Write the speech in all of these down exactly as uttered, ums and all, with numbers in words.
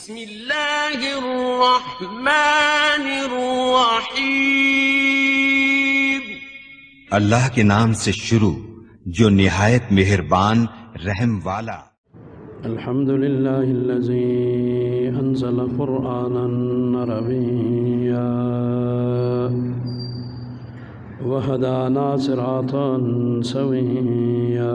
بسم اللہ الرحمن الرحیم۔ اللہ کے نام سے شروع جو نہایت مہربان رحم والا۔ الحمدللہ الذی انزل قرآنا عربیا وہدانا صراطا سویا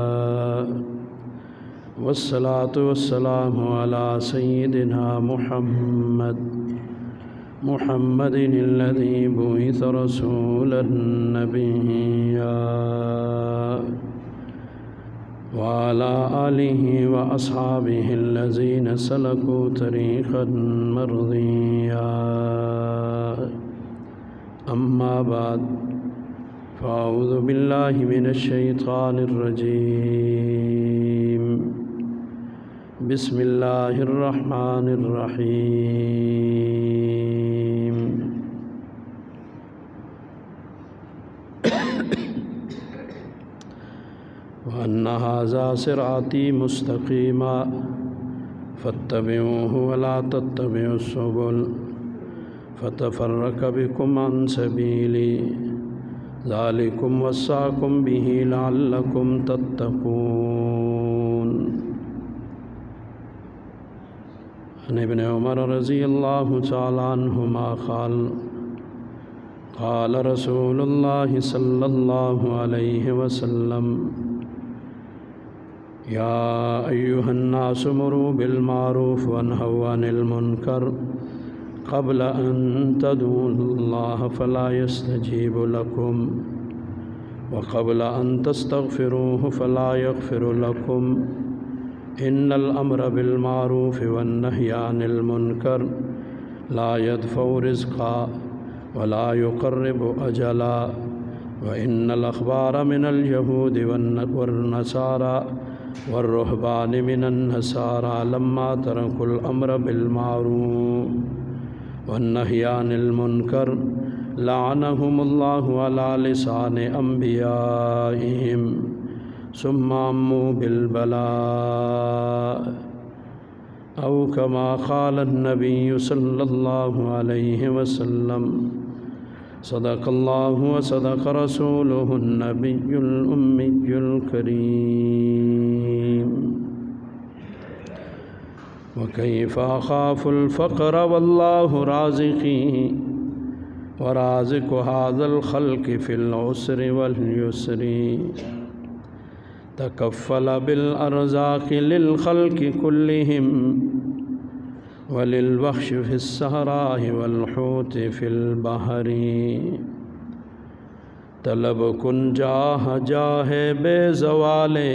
والصلاة والسلام على سيدنا محمد محمد الذي بعث رسولا نبيا وعلى آله وأصحابه الذين سلكوا طريقا مرضيا أما بعد فأعوذ بالله من الشيطان الرجيم بسم اللہ الرحمن الرحیم۔ وَأَنَّ هَذَا صِرَاطِي مُسْتَقِيمًا فَاتَّبِعُوهُ وَلَا تَتَّبِعُوا السُّبُلَ فَتَفَرَّقَ بِكُمْ عَنْ سَبِيلِهِ ذَلِكُمْ وَصَّاكُمْ بِهِ لَعَلَّكُمْ تَتَّقُونَ۔ عن ابن عمر رضی اللہ تعالی عنہما قال قال رسول اللہ صلی اللہ علیہ وسلم یا ایہا الناس مروا بالمعروف وانہوا عن المنکر قبل ان تدعوا اللہ فلا يستجیب لکم وقبل ان تستغفروه فلا يغفر لکم ان الامر بالمعروف والنہی عن المنکر لا يدفع رزقا ولا يقرب اجلا وان الاخبار من اليهود والنصارى والرهبان من النصارى لما تركوا الامر بالمعروف والنہی عن المنکر لعنهم الله على لسان انبیائهم ثم عموا بالبلاء او كما قال النبي صلى الله عليه وسلم صدق الله وصدق رسوله النبي الأمي الكريم وكيف أخاف الفقر والله رازقي ورازق هذا الخلق في العسر واليسر تکفل بالارزاق للخلق كلهم وللوحش في الصحراء والحوت في البحر طلب کن جاہ جاہ بے زوالے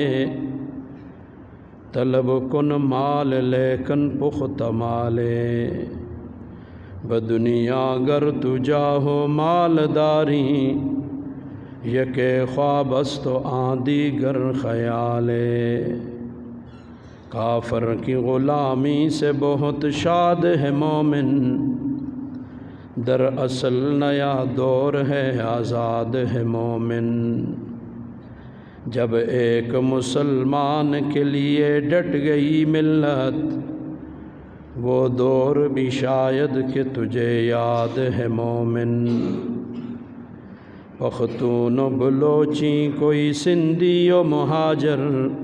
طلب کن مال لیکن پخت مالے بدنیا گر تو جاہو مالداری یکے خواب است و آندی گر خیالے کافر کی غلامی سے بہت شاد ہے مومن در اصل نیا دور ہے آزاد ہے مومن جب ایک مسلمان کے لیے ڈٹ گئی ملت وہ دور بھی شاید کہ تجھے یاد ہے مومن پختون و بلوچی کوئی سندھی و مہاجر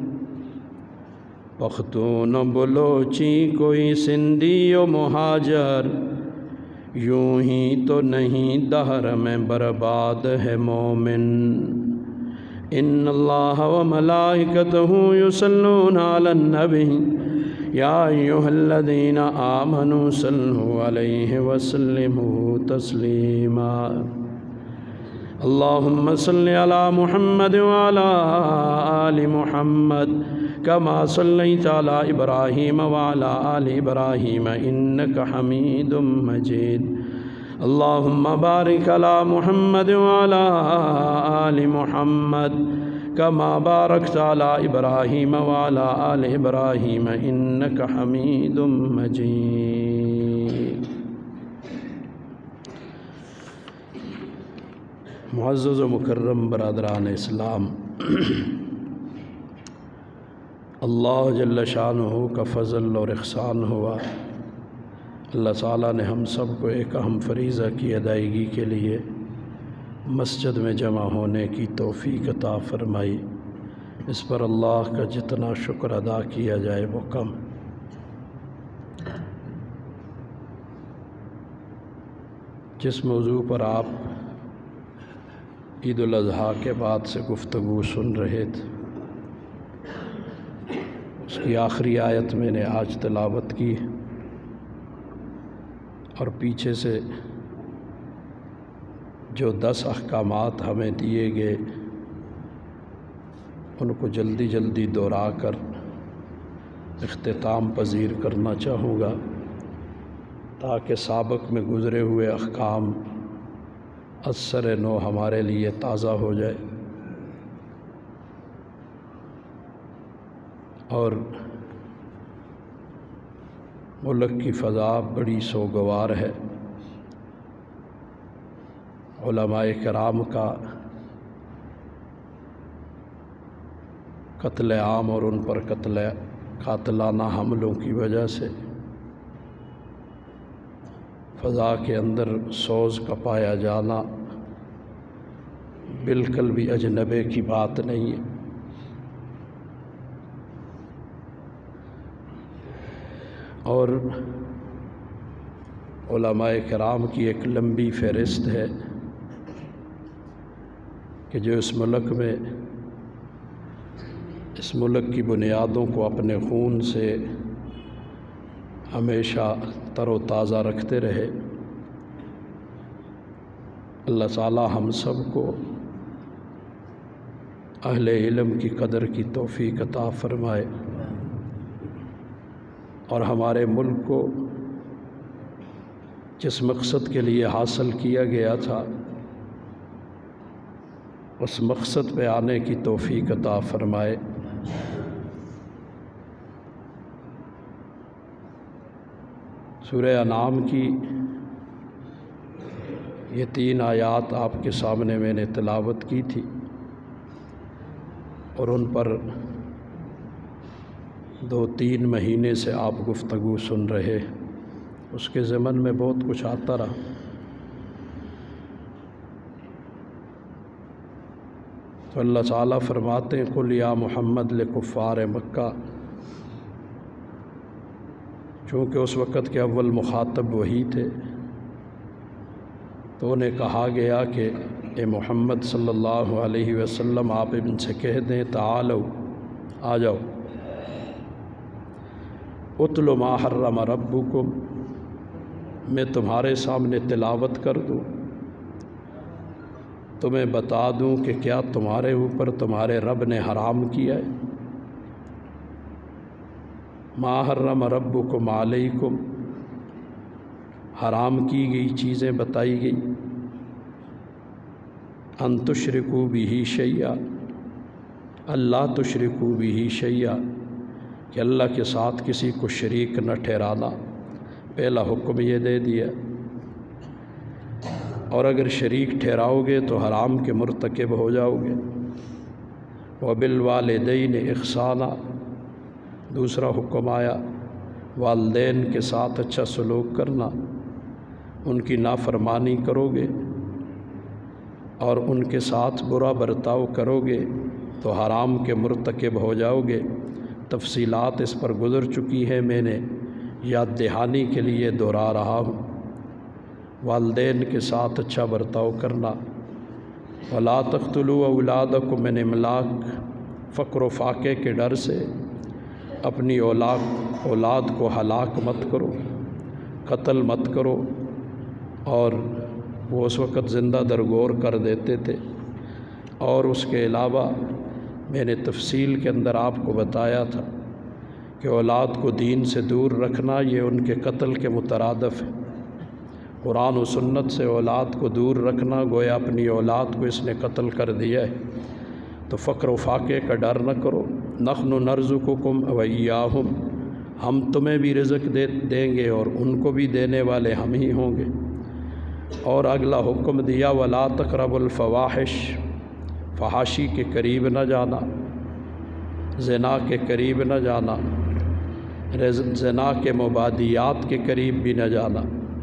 پختون و بلوچی کوئی سندھی و مہاجر یوں ہی تو نہیں دہر میں برباد ہے مومن ان اللہ و ملائکتہ یصلون علی النبی یا ایہا الذین آمنوا صلوا علیہ وسلموا تسلیما اللہم صلی علی محمد وعلی آل محمد کما صلیت علی ابراہیم وعلی آل ابراہیم انکا حمید مجید اللہم بارک علی محمد وعلی آل محمد کما بارکت علی ابراہیم وعلی آل ابراہیم انکا حمید مجید۔ معزز و مکرم برادران اسلام، اللہ جل شانہ کا فضل اور احسان ہوا اللہ تعالیٰ نے ہم سب کو ایک اہم فریضہ کی ادائیگی کے لیے مسجد میں جمع ہونے کی توفیق عطا فرمائی۔ اس پر اللہ کا جتنا شکر ادا کیا جائے وہ کم۔ جس موضوع پر آپ عید الاضحیٰ کے بعد سے گفتگو سن رہے تھے، اس کی آخری آیت میں نے آج تلاوت کی اور پیچھے سے جو دس احکامات ہمیں دیے گئے ان کو جلدی جلدی دہرا کر اختتام پذیر کرنا چاہوں گا تاکہ سابق میں گزرے ہوئے احکام اثر نو ہمارے لیے تازہ ہو جائے اور ملک کی فضا بڑی سوگوار ہے۔ علماء کرام کا قتل عام اور ان پر قتل قاتلانہ حملوں کی وجہ سے فضا کے اندر سوز کا پایا جانا بالکل بھی اجنبے کی بات نہیں ہے۔ اور علماء کرام کی ایک لمبی فہرست ہے کہ جو اس ملک میں اس ملک کی بنیادوں کو اپنے خون سے ہمیشہ تر و تازہ رکھتے رہے۔ اللہ تعالی ہم سب کو اہل علم کی قدر کی توفیق عطا فرمائے اور ہمارے ملک کو جس مقصد کے لیے حاصل کیا گیا تھا اس مقصد پہ آنے کی توفیق عطا فرمائے۔ سورہ انعام کی یہ تین آیات آپ کے سامنے میں نے تلاوت کی تھی اور ان پر دو تین مہینے سے آپ گفتگو سن رہے، اس کے ضمن میں بہت کچھ آتا رہا۔ تو اللہ تعالیٰ فرماتے ہیں قل یا محمد لکفار مکہ، چونکہ اس وقت کے اول مخاطب وہی تھے تو انہیں کہا گیا کہ اے محمد صلی اللہ علیہ وسلم آپ ان سے کہہ دیں تعالو، آ جاؤ، اتل ما حرم ربکم، میں تمہارے سامنے تلاوت کر دوں، تمہیں بتا دوں کہ کیا تمہارے اوپر تمہارے رب نے حرام کیا ہے۔ ما حرم ربکم علیکم، حرام کی گئی چیزیں بتائی گئی، ان تشرکوا بہ شیئا، اللہ تشرکوا بہ شیئا، کہ اللہ کے ساتھ کسی کو شریک نہ ٹھہرانا، پہلا حکم یہ دے دیا۔ اور اگر شریک ٹھہراؤ گے تو حرام کے مرتکب ہو جاؤ گے۔ وبالوالدین احسانا، دوسرا حکم آیا والدین کے ساتھ اچھا سلوک کرنا، ان کی نافرمانی کرو گے اور ان کے ساتھ برا برتاؤ کرو گے تو حرام کے مرتکب ہو جاؤ گے۔ تفصیلات اس پر گزر چکی ہے، میں نے یاد دہانی کے لیے دہرا رہا ہوں۔ والدین کے ساتھ اچھا برتاؤ کرنا، ولا تقتلوا اولادکم من املاق، فقر و فاقے کے ڈر سے اپنی اولاد اولاد کو ہلاک مت کرو، قتل مت کرو، اور وہ اس وقت زندہ درگور کر دیتے تھے۔ اور اس کے علاوہ میں نے تفصیل کے اندر آپ کو بتایا تھا کہ اولاد کو دین سے دور رکھنا یہ ان کے قتل کے مترادف ہے۔ قرآن و سنت سے اولاد کو دور رکھنا گویا اپنی اولاد کو اس نے قتل کر دیا ہے۔ تو فقر و فاقے کا ڈر نہ کرو، نحن نرزقکم وایاہم، ہم تمہیں بھی رزق دے دیں گے اور ان کو بھی دینے والے ہم ہی ہوں گے۔ اور اگلا حکم دیا ولا تقربوا الفواحش، فحاشی کے قریب نہ جانا، زنا کے قریب نہ جانا، زنا کے مبادیات کے قریب بھی نہ جانا،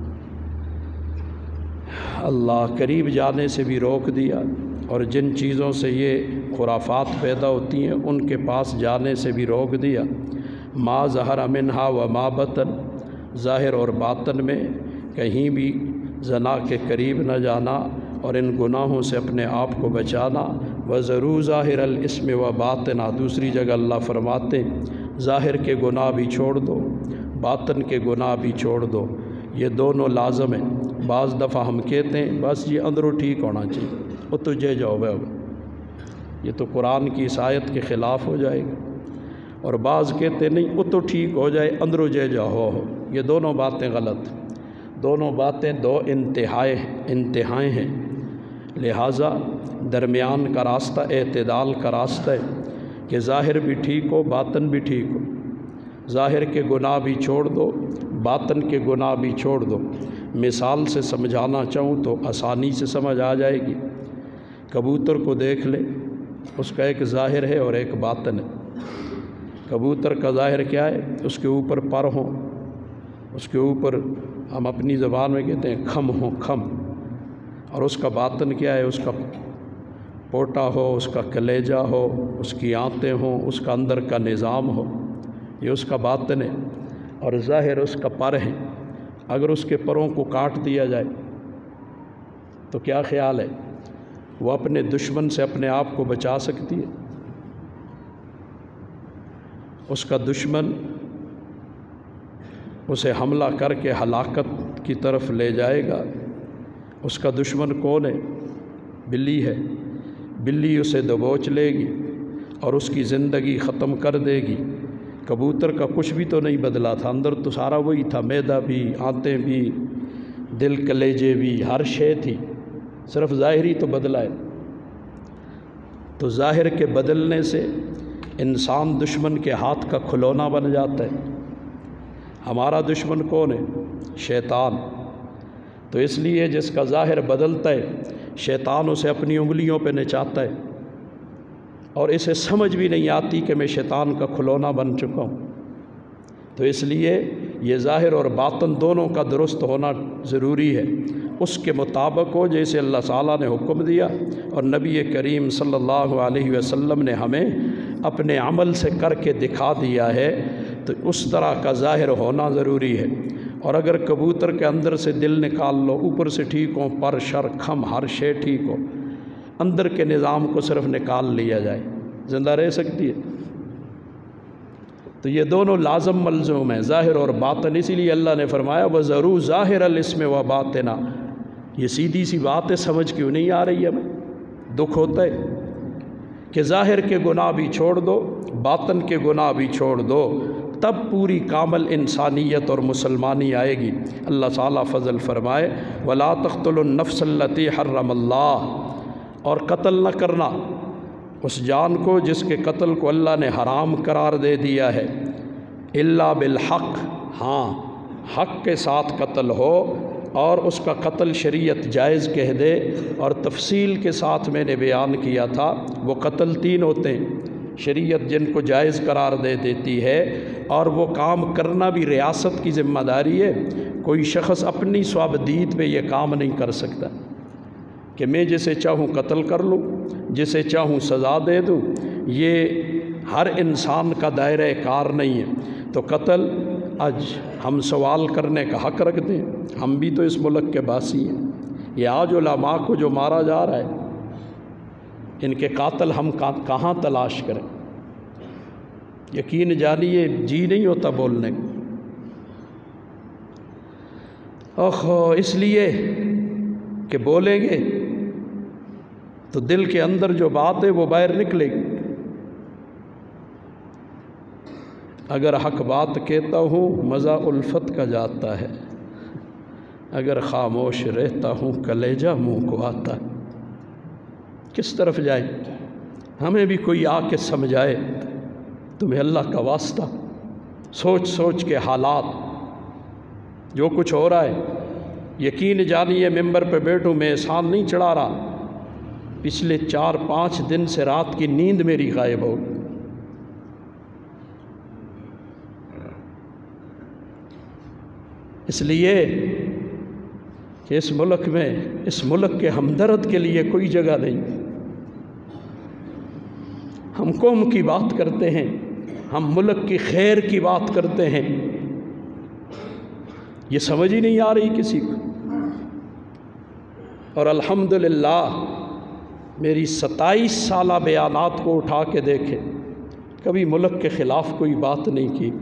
اللہ قریب جانے سے بھی روک دیا، اور جن چیزوں سے یہ خرافات پیدا ہوتی ہیں ان کے پاس جانے سے بھی روک دیا۔ ما ظہر منہا و ما بطن، ظاہر اور باطن میں کہیں بھی زنا کے قریب نہ جانا اور ان گناہوں سے اپنے آپ کو بچانا۔ وَذَرُوا ظَاهِرَ الْإِثْمِ وَبَاطِنَا، دوسری جگہ اللہ فرماتے ظاہر کے گناہ بھی چھوڑ دو، باطن کے گناہ بھی چھوڑ دو، یہ دونوں لازم ہیں۔ بعض دفعہ ہم کہتے ہیں بس یہ اندروں ٹھیک ہونا چاہیے، وہ تجھے جاؤ بے یہ تو قرآن کی اس آیت کے خلاف ہو جائے گا، اور بعض کہتے نہیں وہ تو ٹھیک ہو جائے اندروں جے جاؤ ہو، یہ دونوں باتیں غلط، دونوں باتیں دو انتہائے انتہائیں ہیں، لہٰذا درمیان کا راستہ اعتدال کا راستہ ہے کہ ظاہر بھی ٹھیک ہو باطن بھی ٹھیک ہو، ظاہر کے گناہ بھی چھوڑ دو باطن کے گناہ بھی چھوڑ دو۔ مثال سے سمجھانا چاہوں تو آسانی سے سمجھ آ جائے گی۔ کبوتر کو دیکھ لے، اس کا ایک ظاہر ہے اور ایک باطن ہے۔ کبوتر کا ظاہر کیا ہے؟ اس کے اوپر پر ہوں، اس کے اوپر ہم اپنی زبان میں کہتے ہیں کھم ہوں کھم، اور اس کا باطن کیا ہے؟ اس کا پوٹا ہو، اس کا کلیجہ ہو، اس کی آنتیں ہوں، اس کا اندر کا نظام ہو، یہ اس کا باطن ہے، اور ظاہر اس کا پر ہے۔ اگر اس کے پروں کو کاٹ دیا جائے تو کیا خیال ہے؟ وہ اپنے دشمن سے اپنے آپ کو بچا سکتی ہے؟ اس کا دشمن اسے حملہ کر کے ہلاکت کی طرف لے جائے گا۔ اس کا دشمن کون ہے؟ بلی ہے، بلی اسے دبوچ لے گی اور اس کی زندگی ختم کر دے گی۔ کبوتر کا کچھ بھی تو نہیں بدلا تھا، اندر تو سارا وہی تھا، معدہ بھی، آنتیں بھی، دل کلیجے بھی، ہر شے تھی، صرف ظاہری تو بدلا ہے۔ تو ظاہر کے بدلنے سے انسان دشمن کے ہاتھ کا کھلونا بن جاتا ہے۔ ہمارا دشمن کون ہے؟ شیطان۔ تو اس لیے جس کا ظاہر بدلتا ہے شیطان اسے اپنی انگلیوں پہ نچاتا ہے، اور اسے سمجھ بھی نہیں آتی کہ میں شیطان کا کھلونا بن چکا ہوں۔ تو اس لیے یہ ظاہر اور باطن دونوں کا درست ہونا ضروری ہے، اس کے مطابق ہو جیسے اللہ تعالیٰ نے حکم دیا اور نبی کریم صلی اللہ علیہ وسلم نے ہمیں اپنے عمل سے کر کے دکھا دیا ہے، تو اس طرح کا ظاہر ہونا ضروری ہے۔ اور اگر کبوتر کے اندر سے دل نکال لو، اوپر سے ٹھیک ہو، پر شر کھم ہر شے ٹھیک ہو، اندر کے نظام کو صرف نکال لیا جائے، زندہ رہ سکتی ہے؟ تو یہ دونوں لازم ملزوم ہیں، ظاہر اور باطن۔ اسی لیے اللہ نے فرمایا وَذَرُوا ظَاهِرَ الْإِثْمِ وَبَاطِنَا۔ یہ سیدھی سی بات ہے، سمجھ کیوں نہیں آ رہی ہے؟ ہمیں دکھ ہوتا ہے کہ ظاہر کے گناہ بھی چھوڑ دو باطن کے گناہ بھی چھوڑ دو، تب پوری کامل انسانیت اور مسلمانی آئے گی۔ اللہ تعالیٰ فضل فرمائے وَلَا تَقْتُلُوا النَّفْسَ الَّتِي حَرَّمَ اللَّهُ، اور قتل نہ کرنا اس جان کو جس کے قتل کو اللہ نے حرام قرار دے دیا ہے، الا بالحق، ہاں حق کے ساتھ قتل ہو، اور اس کا قتل شریعت جائز کہہ دے۔ اور تفصیل کے ساتھ میں نے بیان کیا تھا، وہ قتل تین ہوتے ہیں شریعت جن کو جائز قرار دے دیتی ہے، اور وہ کام کرنا بھی ریاست کی ذمہ داری ہے۔ کوئی شخص اپنی سوابدید پہ یہ کام نہیں کر سکتا کہ میں جسے چاہوں قتل کر لوں، جسے چاہوں سزا دے دوں، یہ ہر انسان کا دائرہ کار نہیں ہے۔ تو قتل آج ہم سوال کرنے کا حق رکھتے ہیں، ہم بھی تو اس ملک کے باسی ہیں۔ یہ آج علماء کو جو مارا جا رہا ہے، ان کے قاتل ہم کہاں تلاش کریں؟ یقین جانیے جی نہیں ہوتا بولنے کو۔ اوہو، اس لیے کہ بولیں گے تو دل کے اندر جو بات ہے وہ باہر نکلے گی۔ اگر حق بات کہتا ہوں مزہ الفت کا جاتا ہے، اگر خاموش رہتا ہوں کلیجہ منہ کو آتا ہے۔ کس طرف جائیں؟ ہمیں بھی کوئی آ کے سمجھائے، تمہیں اللہ کا واسطہ سوچ سوچ کے حالات جو کچھ ہو رہا ہے، یقین جانیے ممبر پہ بیٹھوں میں احسان نہیں چڑھا رہا، پچھلے چار پانچ دن سے رات کی نیند میری غائب ہو گئی۔ اس لیے کہ اس ملک میں اس ملک کے ہمدرد کے لیے کوئی جگہ نہیں. ہم قوم کی بات کرتے ہیں، ہم ملک کی خیر کی بات کرتے ہیں، یہ سمجھ ہی نہیں آ رہی کسی کو. اور الحمدللہ میری ستائیس سالہ بیانات کو اٹھا کے دیکھیں، کبھی ملک کے خلاف کوئی بات نہیں کی.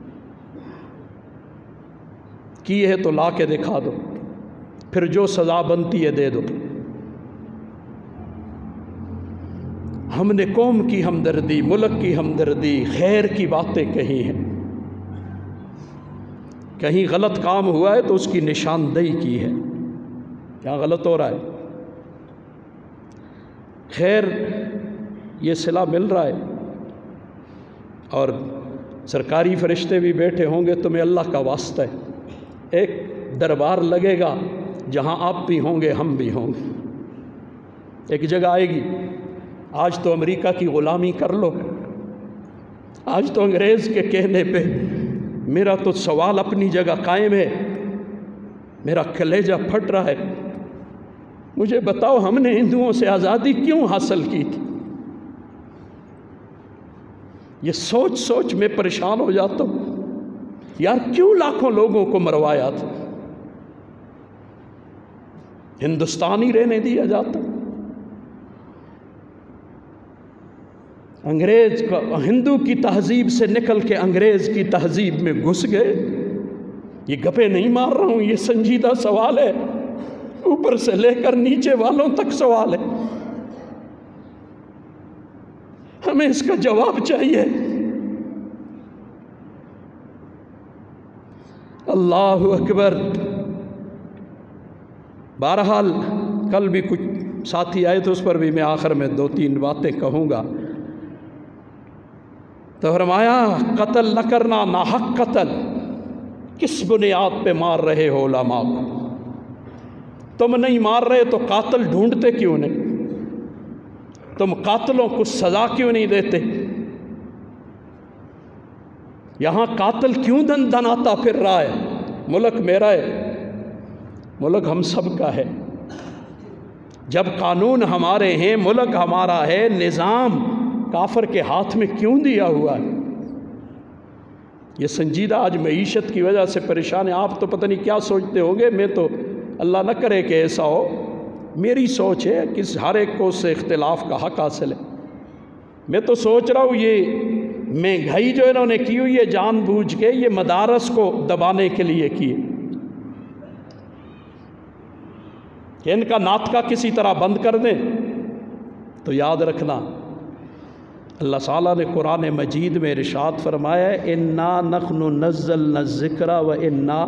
کی ہے تو لا کے دکھا دو، پھر جو سزا بنتی ہے دے دو. ہم نے قوم کی ہمدردی، ملک کی ہمدردی، خیر کی باتیں کہی ہیں. کہیں غلط کام ہوا ہے تو اس کی نشاندہی کی ہے، کیا غلط ہو رہا ہے. خیر یہ صلہ مل رہا ہے، اور سرکاری فرشتے بھی بیٹھے ہوں گے. تمہیں اللہ کا واسطہ ہے، ایک دربار لگے گا جہاں آپ بھی ہوں گے، ہم بھی ہوں گے. ایک جگہ آئے گی. آج تو امریکہ کی غلامی کر لو، آج تو انگریز کے کہنے پہ میرا تو سوال اپنی جگہ قائم ہے، میرا کلیجہ پھٹ رہا ہے. مجھے بتاؤ ہم نے ہندوؤں سے آزادی کیوں حاصل کی تھی؟ یہ سوچ سوچ میں پریشان ہو جاتا ہوں. یار کیوں لاکھوں لوگوں کو مروایا تھا؟ ہندوستان ہی رہنے دیا جاتا. انگریز کا ہندو کی تہذیب سے نکل کے انگریز کی تہذیب میں گھس گئے. یہ گپے نہیں مار رہا ہوں، یہ سنجیدہ سوال ہے، اوپر سے لے کر نیچے والوں تک سوال ہے. ہمیں اس کا جواب چاہیے. اللہ اکبر. بہرحال کل بھی کچھ ساتھی آئے تو اس پر بھی میں آخر میں دو تین باتیں کہوں گا. تو فرمایا قتل نہ کرنا، ناحق قتل. کس بنیاد پہ مار رہے ہو علماء کو؟ تم نہیں مار رہے تو قاتل ڈھونڈتے کیوں نہیں؟ تم قاتلوں کو سزا کیوں نہیں دیتے؟ یہاں قاتل کیوں دن دناتا پھر رہا ہے؟ ملک میرا ہے، ملک ہم سب کا ہے. جب قانون ہمارے ہیں، ملک ہمارا ہے، نظام کافر کے ہاتھ میں کیوں دیا ہوا ہے؟ یہ سنجیدہ آج معیشت کی وجہ سے پریشان ہے. آپ تو پتہ نہیں کیا سوچتے ہوں گے، میں تو اللہ نہ کرے کہ ایسا ہو. میری سوچ ہے کہ ہر ایک کو اس سے اختلاف کا حق حاصل ہے. میں تو سوچ رہا ہوں یہ مہنگائی جو انہوں نے کی ہوئی ہے جان بوجھ کے، یہ مدارس کو دبانے کے لیے کیے کہ ان کا ناطقہ کسی طرح بند کر دیں. تو یاد رکھنا اللہ تعالیٰ نے قرآن مجید میں ارشاد فرمایا ہے انا نحن نزلنا الذکر و انا،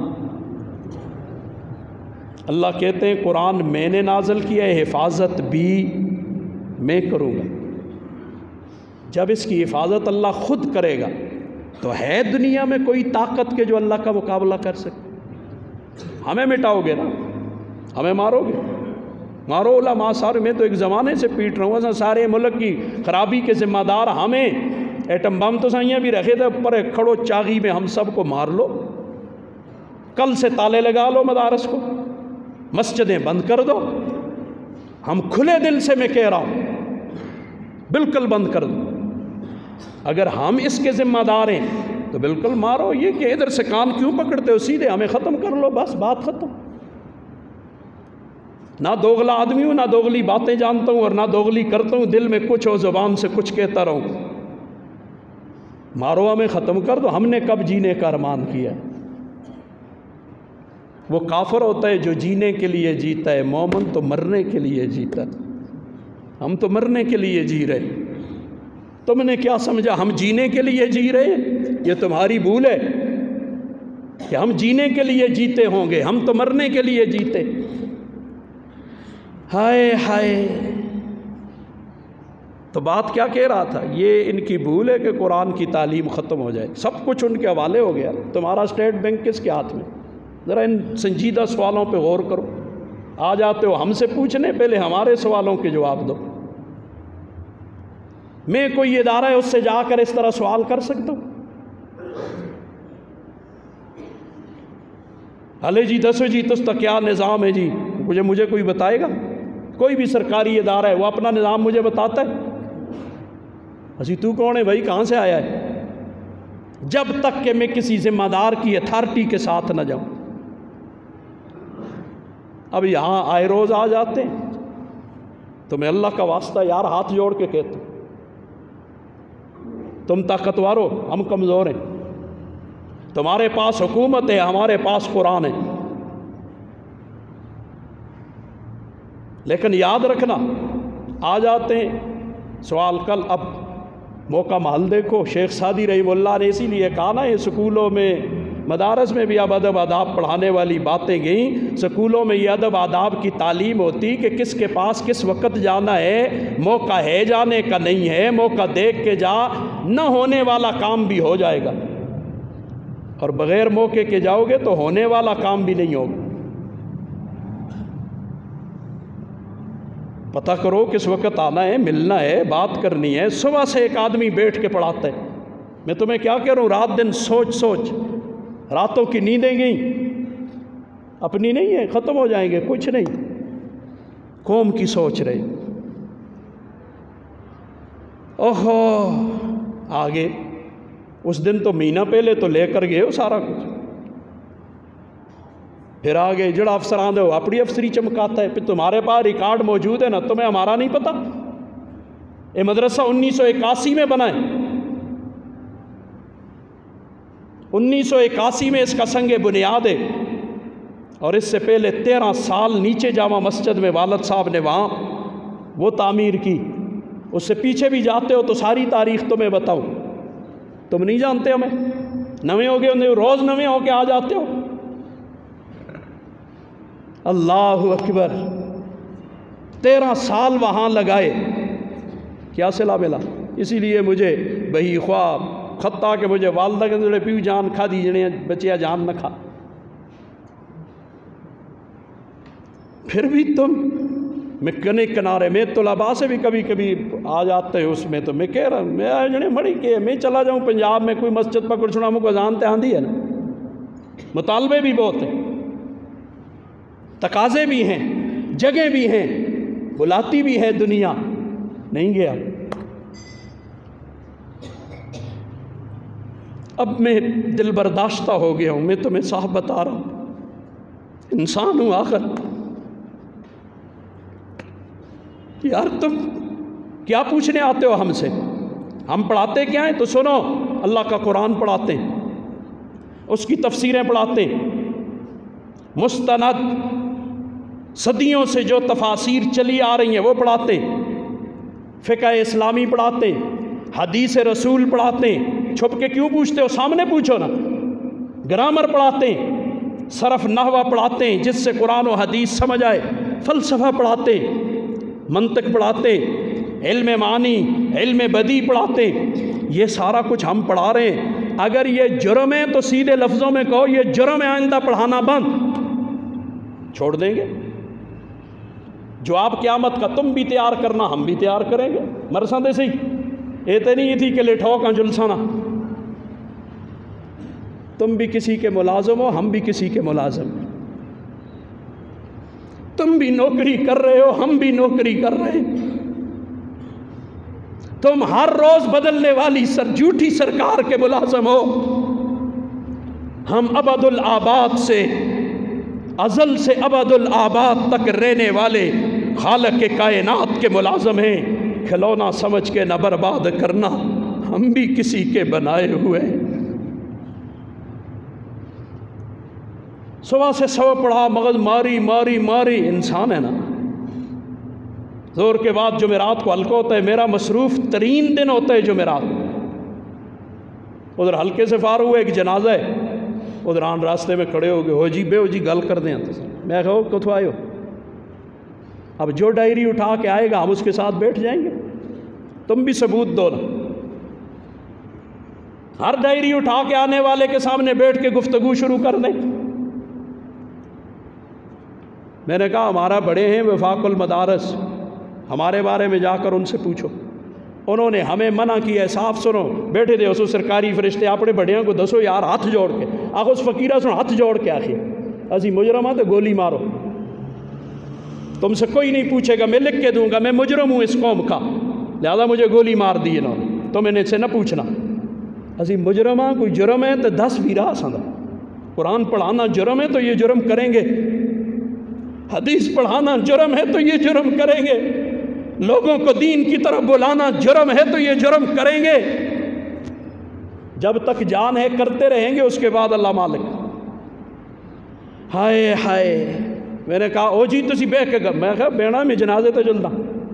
اللہ کہتے ہیں قرآن میں نے نازل کیا ہے، حفاظت بھی میں کروں گا. جب اس کی حفاظت اللہ خود کرے گا تو ہے دنیا میں کوئی طاقت کے جو اللہ کا مقابلہ کر سکے؟ ہمیں مٹاؤ گے نا، ہمیں مارو گے، مارو علماء سارے. میں تو ایک زمانے سے پیٹ رہا ہوں، سارے ملک کی خرابی کے ذمہ دار ہمیں. ایٹم بم تو سائیاں بھی رکھے تھے پر کھڑو چاغی میں ہم سب کو مار لو. کل سے تالے لگا لو مدارس کو، مسجدیں بند کر دو. ہم کھلے دل سے میں کہہ رہا ہوں بالکل بند کر دو. اگر ہم اس کے ذمہ دار ہیں تو بالکل مارو. یہ کہ ادھر سے کان کیوں پکڑتے ہو، سیدھے ہمیں ختم کر لو، بس بات ختم. نہ دوغلا آدمی ہوں، نہ دوغلی باتیں جانتا ہوں، اور نہ دوغلی کرتا ہوں. دل میں کچھ ہو، زبان سے کچھ کہتا رہوں. مارو ہمیں ختم کر دو. ہم نے کب جینے کا ارمان کیا؟ وہ کافر ہوتا ہے جو جینے کے لیے جیتا ہے، مومن تو مرنے کے لیے جیتا ہے. ہم تو مرنے کے لیے جی رہے. تم نے کیا سمجھا ہم جینے کے لیے جی رہے ہیں؟ یہ تمہاری بھول ہے کہ ہم جینے کے لیے جیتے ہوں گے. ہم تو مرنے کے لیے جیتے. ہائے ہائے. تو بات کیا کہہ رہا تھا؟ یہ ان کی بھول ہے کہ قرآن کی تعلیم ختم ہو جائے، سب کچھ ان کے حوالے ہو گیا. تمہارا اسٹیٹ بینک کس کے ہاتھ میں؟ ذرا ان سنجیدہ سوالوں پہ غور کرو. آ جاتے ہو ہم سے پوچھنے، پہلے ہمارے سوالوں کے جواب دو. میں کوئی ادارہ ہے اس سے جا کر اس طرح سوال کر سکتا ہوں؟ ہلے جی دسو جی تس کا کیا نظام ہے جی، مجھے مجھے کوئی بتائے گا؟ کوئی بھی سرکاری ادارہ ہے وہ اپنا نظام مجھے بتاتا ہے؟ اسی تو کون ہے بھائی، کہاں سے آیا ہے؟ جب تک کہ میں کسی ذمہ دار کی اتھارٹی کے ساتھ نہ جاؤں۔ اب یہاں آئے روز آ جاتے ہیں تو میں اللہ کا واسطہ یار ہاتھ جوڑ کے کہتا ہوں، تم طاقتور ہو، ہم کمزور ہیں، تمہارے پاس حکومت ہے، ہمارے پاس قرآن ہے، لیکن یاد رکھنا آ جاتے ہیں سوال کل۔ اب موقع محل دیکھو، شیخ سعدی رحمہ اللہ نے اسی لیے کہا نا، یہ سکولوں میں مدارس میں بھی اب ادب آداب پڑھانے والی باتیں گئیں، سکولوں میں یہ ادب آداب کی تعلیم ہوتی کہ کس کے پاس کس وقت جانا ہے، موقع ہے جانے کا نہیں ہے، موقع دیکھ کے جا، نہ ہونے والا کام بھی ہو جائے گا، اور بغیر موقع کے جاؤ گے تو ہونے والا کام بھی نہیں ہوگا۔ پتہ کرو کس وقت آنا ہے، ملنا ہے، بات کرنی ہے۔ صبح سے ایک آدمی بیٹھ کے پڑھاتا ہے، میں تمہیں کیا کہہ رہا ہوں، رات دن سوچ سوچ، راتوں کی نیندیں گئیں، اپنی نہیں ہے، ختم ہو جائیں گے، کچھ نہیں، قوم کی سوچ رہے۔ اوہو آگے اس دن تو مہینہ پہلے تو لے کر گئے ہو سارا کچھ، پھر آگے جڑا افسران دے ہو اپنی افسری چمکاتا ہے، پھر تمہارے پاس ریکارڈ موجود ہے نا، تمہیں ہمارا نہیں پتہ۔ یہ مدرسہ انیس سو اکاسی میں بنا ہے، انیس سو اکاسی میں اس کا سنگ بنیاد ہے، اور اس سے پہلے تیرہ سال نیچے جامع مسجد میں والد صاحب نے وہاں وہ تعمیر کی۔ اس سے پیچھے بھی جاتے ہو تو ساری تاریخ تمہیں بتاؤں، تم نہیں جانتے، ہمیں نویں ہو گئے، روز نویں ہو کے آ جاتے ہو۔ اللہ اکبر، تیرہ سال وہاں لگائے، کیا صلہ ملا؟ اسی لیے مجھے بہی خواب خطہ کہ مجھے والدہ کے جڑے پیو جان کھا دی جڑے بچیا جان نہ کھا۔ پھر بھی تم میں کنے کنارے میں طلباء سے بھی کبھی کبھی آ جاتے ہیں اس میں، تو میں کہہ رہا ہوں میں جڑے مڑی کہ میں چلا جاؤں پنجاب میں کوئی مسجد پکڑ چھوڑا مجھ کو اذان تے آندھی ہے نا، مطالبے بھی بہت ہیں، تقاضے بھی ہیں، جگہ بھی ہیں، بلاتی بھی ہے دنیا، نہیں گیا۔ اب میں دل برداشتہ ہو گیا ہوں، میں تمہیں صاحب بتا رہا ہوں، انسان ہوں آخر۔ یار تم کیا پوچھنے آتے ہو ہم سے؟ ہم پڑھاتے کیا ہیں تو سنو، اللہ کا قرآن پڑھاتے ہیں، اس کی تفسیریں پڑھاتے ہیں، مستند صدیوں سے جو تفاسیر چلی آ رہی ہیں وہ پڑھاتے ہیں، فقہ اسلامی پڑھاتے ہیں، حدیث رسول پڑھاتے ہیں۔ چھپ کے کیوں پوچھتے ہو؟ سامنے پوچھو نا۔ گرامر پڑھاتے ہیں، صرف نحوہ پڑھاتے ہیں جس سے قرآن و حدیث سمجھ آئے، فلسفہ پڑھاتے ہیں، منطق پڑھاتے ہیں، علم معانی، علم بدیع پڑھاتے ہیں، یہ سارا کچھ ہم پڑھا رہے ہیں۔ اگر یہ جرم ہے تو سیدھے لفظوں میں کہو یہ جرم ہے، آئندہ پڑھانا بند، چھوڑ دیں گے۔ جواب قیامت کا تم بھی تیار کرنا، ہم بھی تیار کریں گے، مرساں دے سی ایتے نہیں تھی کہ لٹھو کا جلسانہ، تم بھی کسی کے ملازم ہو، ہم بھی کسی کے ملازم ہیں، تم بھی نوکری کر رہے ہو، ہم بھی نوکری کر رہے ہیں، تم ہر روز بدلنے والی سر جھوٹی سرکار کے ملازم ہو، ہم ابد الآباد سے، ازل سے ابد الآباد تک رہنے والے خالق کائنات کے ملازم ہیں۔ کھلونا سمجھ کے نہ برباد کرنا، ہم بھی کسی کے بنائے ہوئے ہیں۔ صبح سے سو پڑھا، مغز ماری ماری ماری، انسان ہے نا۔ زور کے بعد جمعرات کو حلقہ ہوتا ہے، میرا مصروف ترین دن ہوتا ہے جمعرات۔ ادھر حلقے سے فارغ ہوئے، ایک جنازہ ہے، ادھر آن راستے میں کھڑے ہو گئے، ہو جی بے ہو جی گل کر دیں، میں کہو کتوں آئے ہو؟ اب جو ڈائری اٹھا کے آئے گا ہم اس کے ساتھ بیٹھ جائیں گے، تم بھی ثبوت دو نا۔ ہر ڈائری اٹھا کے آنے والے کے سامنے بیٹھ کے گفتگو شروع کر دیں۔ میں نے کہا ہمارا بڑے ہیں وفاق المدارس، ہمارے بارے میں جا کر ان سے پوچھو، انہوں نے ہمیں منع کیا ہے، صاف سنو، بیٹھے دے اسو سرکاری فرشتے اپنے بڑیاں کو دسو یار ہاتھ جوڑ کے، آخو اس فقیرہ سنو ہاتھ جوڑ کے آخر اسی مجرم ہاں تو گولی مارو، تم سے کوئی نہیں پوچھے گا، میں لکھ کے دوں گا میں مجرم ہوں اس قوم کا، لہذا مجھے گولی مار دی انہوں نے، تم انہیں سے نہ پوچھنا۔ اسی مجرم ہاں، کوئی جرم ہے تو دس بھی راہ سندا، قرآن پڑھانا جرم ہے تو یہ جرم کریں گے، حدیث پڑھانا جرم ہے تو یہ جرم کریں گے، لوگوں کو دین کی طرف بلانا جرم ہے تو یہ جرم کریں گے، جب تک جان ہے کرتے رہیں گے، اس کے بعد اللہ مالک۔ ہائے ہائے، میں نے کہا او جی تسی بیٹھ کے، میں کہا بیٹھا میں جنازے تو چلتا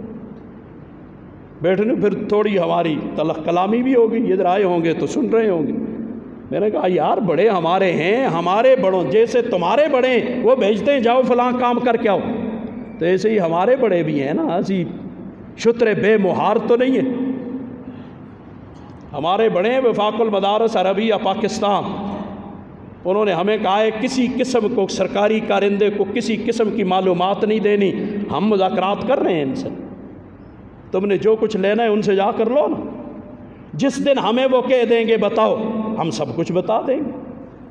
بیٹھنے، پھر تھوڑی ہماری تلخ کلامی بھی ہوگی، ادھر آئے ہوں گے تو سن رہے ہوں گے۔ میں نے کہا یار بڑے ہمارے ہیں، ہمارے بڑوں جیسے تمہارے بڑے ہیں وہ بھیجتے ہیں جاؤ فلاں کام کر کے آؤ، تو ایسے ہی ہمارے بڑے بھی ہیں نا، اسی شتر بے مہار تو نہیں ہے، ہمارے بڑے ہیں وفاق المدارس عربیہ پاکستان، انہوں نے ہمیں کہا ہے کسی قسم کو سرکاری کارندے کو کسی قسم کی معلومات نہیں دینی، ہم مذاکرات کر رہے ہیں ان سے، تم نے جو کچھ لینا ہے ان سے جا کر لو نا، جس دن ہمیں وہ کہہ دیں گے بتاؤ ہم سب کچھ بتا دیں گے،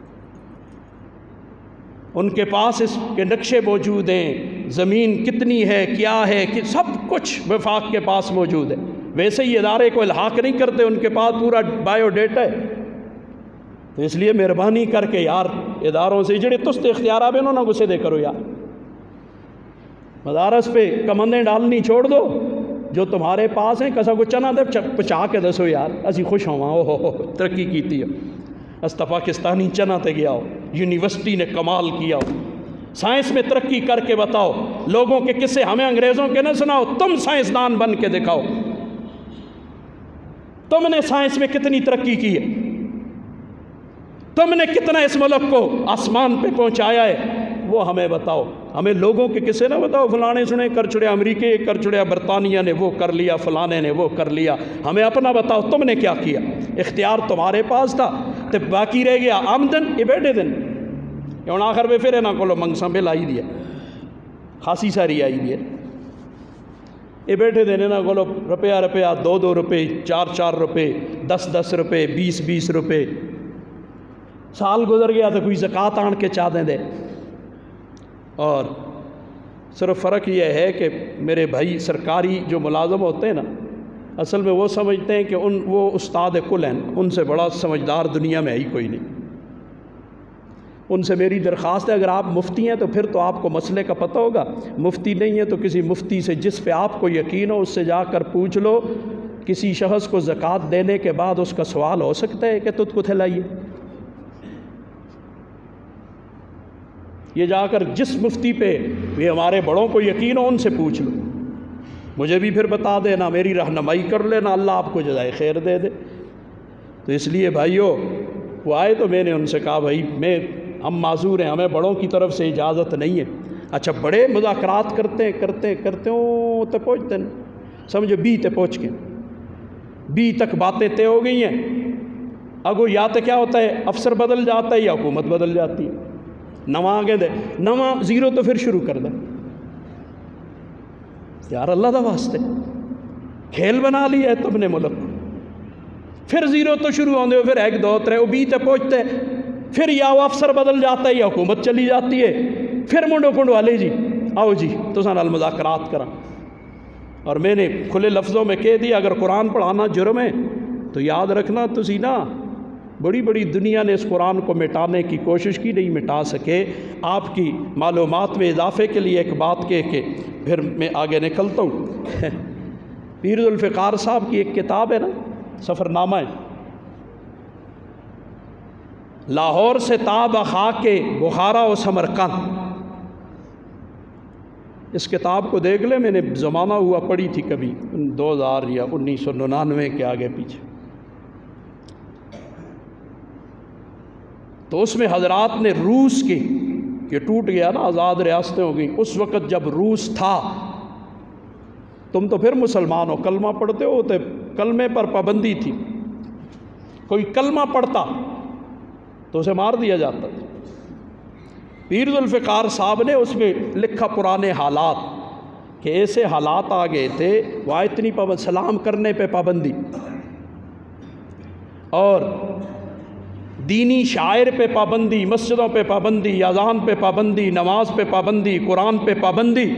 ان کے پاس اس کے نقشے موجود ہیں، زمین کتنی ہے کیا ہے کہ سب کچھ وفاق کے پاس موجود ہے، ویسے ہی ادارے کو الحاق نہیں کرتے، ان کے پاس پورا بایو ڈیٹا ہے، تو اس لیے مہربانی کر کے یار اداروں سے جڑے تست اختیارات ہیں انہوں نے گسے دے کرو یار، مدارس پہ کمندیں ڈالنی چھوڑ دو، جو تمہارے پاس ہیں کسا کو چنا دے پچا کے دسو یار اسی خوش ہوا، او ہو ترقی کیتی ہے، استا پاکستانی چنا تے گیا ہو، یونیورسٹی نے کمال کیا ہو، سائنس میں ترقی کر کے بتاؤ، لوگوں کے قصے ہمیں انگریزوں کے نہ سناؤ، تم سائنسدان بن کے دکھاؤ، تم نے سائنس میں کتنی ترقی کی ہے، تم نے کتنا اس ملک کو آسمان پہ پہنچایا ہے، وہ ہمیں بتاؤ، ہمیں لوگوں کے قصے نہ بتاؤ، فلانے سنے کر چھڑیا امریکہ کر چھڑیا برطانیہ نے وہ کر لیا، فلانے نے وہ کر لیا، ہمیں اپنا بتاؤ تم نے کیا کیا، اختیار تمہارے پاس تھا تو باقی رہ گیا آمدن یہ بیٹھے دن ہوں آخر میں پھر انہاں کو منگساں بل آئی دیا خاصی ساری آئی دی ہے، یہ بیٹھے دن انہاں کو روپیہ روپیہ دو دو روپے چار چار روپے دس دس روپے بیس بیس روپے، سال گزر گیا تو کوئی زکوٰۃ آن کے چاہ دیں دے، اور صرف فرق یہ ہے کہ میرے بھائی سرکاری جو ملازم ہوتے ہیں نا، اصل میں وہ سمجھتے ہیں کہ ان وہ استاد کل ہیں، ان سے بڑا سمجھدار دنیا میں ہی کوئی نہیں، ان سے میری درخواست ہے اگر آپ مفتی ہیں تو پھر تو آپ کو مسئلے کا پتہ ہوگا، مفتی نہیں ہے تو کسی مفتی سے جس پہ آپ کو یقین ہو اس سے جا کر پوچھ لو، کسی شخص کو زکوٰۃ دینے کے بعد اس کا سوال ہو سکتا ہے کہ تجھ کو تھلائیے، یہ جا کر جس مفتی پہ یہ ہمارے بڑوں کو یقین ہو ان سے پوچھ لو، مجھے بھی پھر بتا دینا، میری رہنمائی کر لینا، اللہ آپ کو جزائے خیر دے دے۔ تو اس لیے بھائیو وہ آئے تو میں نے ان سے کہا بھائی میں ہم معذور ہیں، ہمیں بڑوں کی طرف سے اجازت نہیں ہے، اچھا بڑے مذاکرات کرتے ہیں کرتے ہیں کرتے ہوں تو پہنچتے ہیں، سمجھو بی تے پہنچ کے بی تک باتیں طے ہو گئی ہیں، اگو یا تو کیا ہوتا ہے افسر بدل جاتا ہے یا حکومت بدل جاتی ہے، نواں آگے دے نواں زیرو تو پھر شروع کر دے، یار اللہ دا واسطے کھیل بنا لیا ہے تم نے ملک کو، پھر زیرو تو شروع ہوندے ہو، پھر ایک دو ترے وہ بی تے پہنچتے، پھر یا وہ افسر بدل جاتا ہے یا حکومت چلی جاتی ہے، پھر منڈو کنڈو والے جی آؤ جی تو سان المذاکرات کرا، اور میں نے کھلے لفظوں میں کہہ دیا اگر قرآن پڑھانا جرم ہے تو یاد رکھنا تسی نا بڑی بڑی دنیا نے اس قرآن کو مٹانے کی کوشش کی، نہیں مٹا سکے، آپ کی معلومات میں اضافے کے لیے ایک بات کہہ کے پھر میں آگے نکلتا ہوں، پیر ذوالفقار صاحب کی ایک کتاب ہے نا سفر نامہ ہے، لاہور سے تاب خاک کے بخارا و سمرقند، اس کتاب کو دیکھ لیں، میں نے زمانہ ہوا پڑھی تھی کبھی دو ہزار یا انیس سو ننانوے کے آگے پیچھے، تو اس میں حضرات نے روس کی، یہ ٹوٹ گیا نا آزاد ریاستیں ہو گئیں، اس وقت جب روس تھا، تم تو پھر مسلمان ہو کلمہ پڑھتے ہو، تو کلمے پر پابندی تھی، کوئی کلمہ پڑھتا تو اسے مار دیا جاتا تھا، پیر ذوالفقار صاحب نے اس میں لکھا پرانے حالات کہ ایسے حالات آ گئے تھے، وہاں اتنی پابند سلام کرنے پہ پابندی، اور دینی شاعر پہ پابندی، مسجدوں پہ پابندی، اذان پہ پابندی، نماز پہ پابندی، قرآن پہ پابندی۔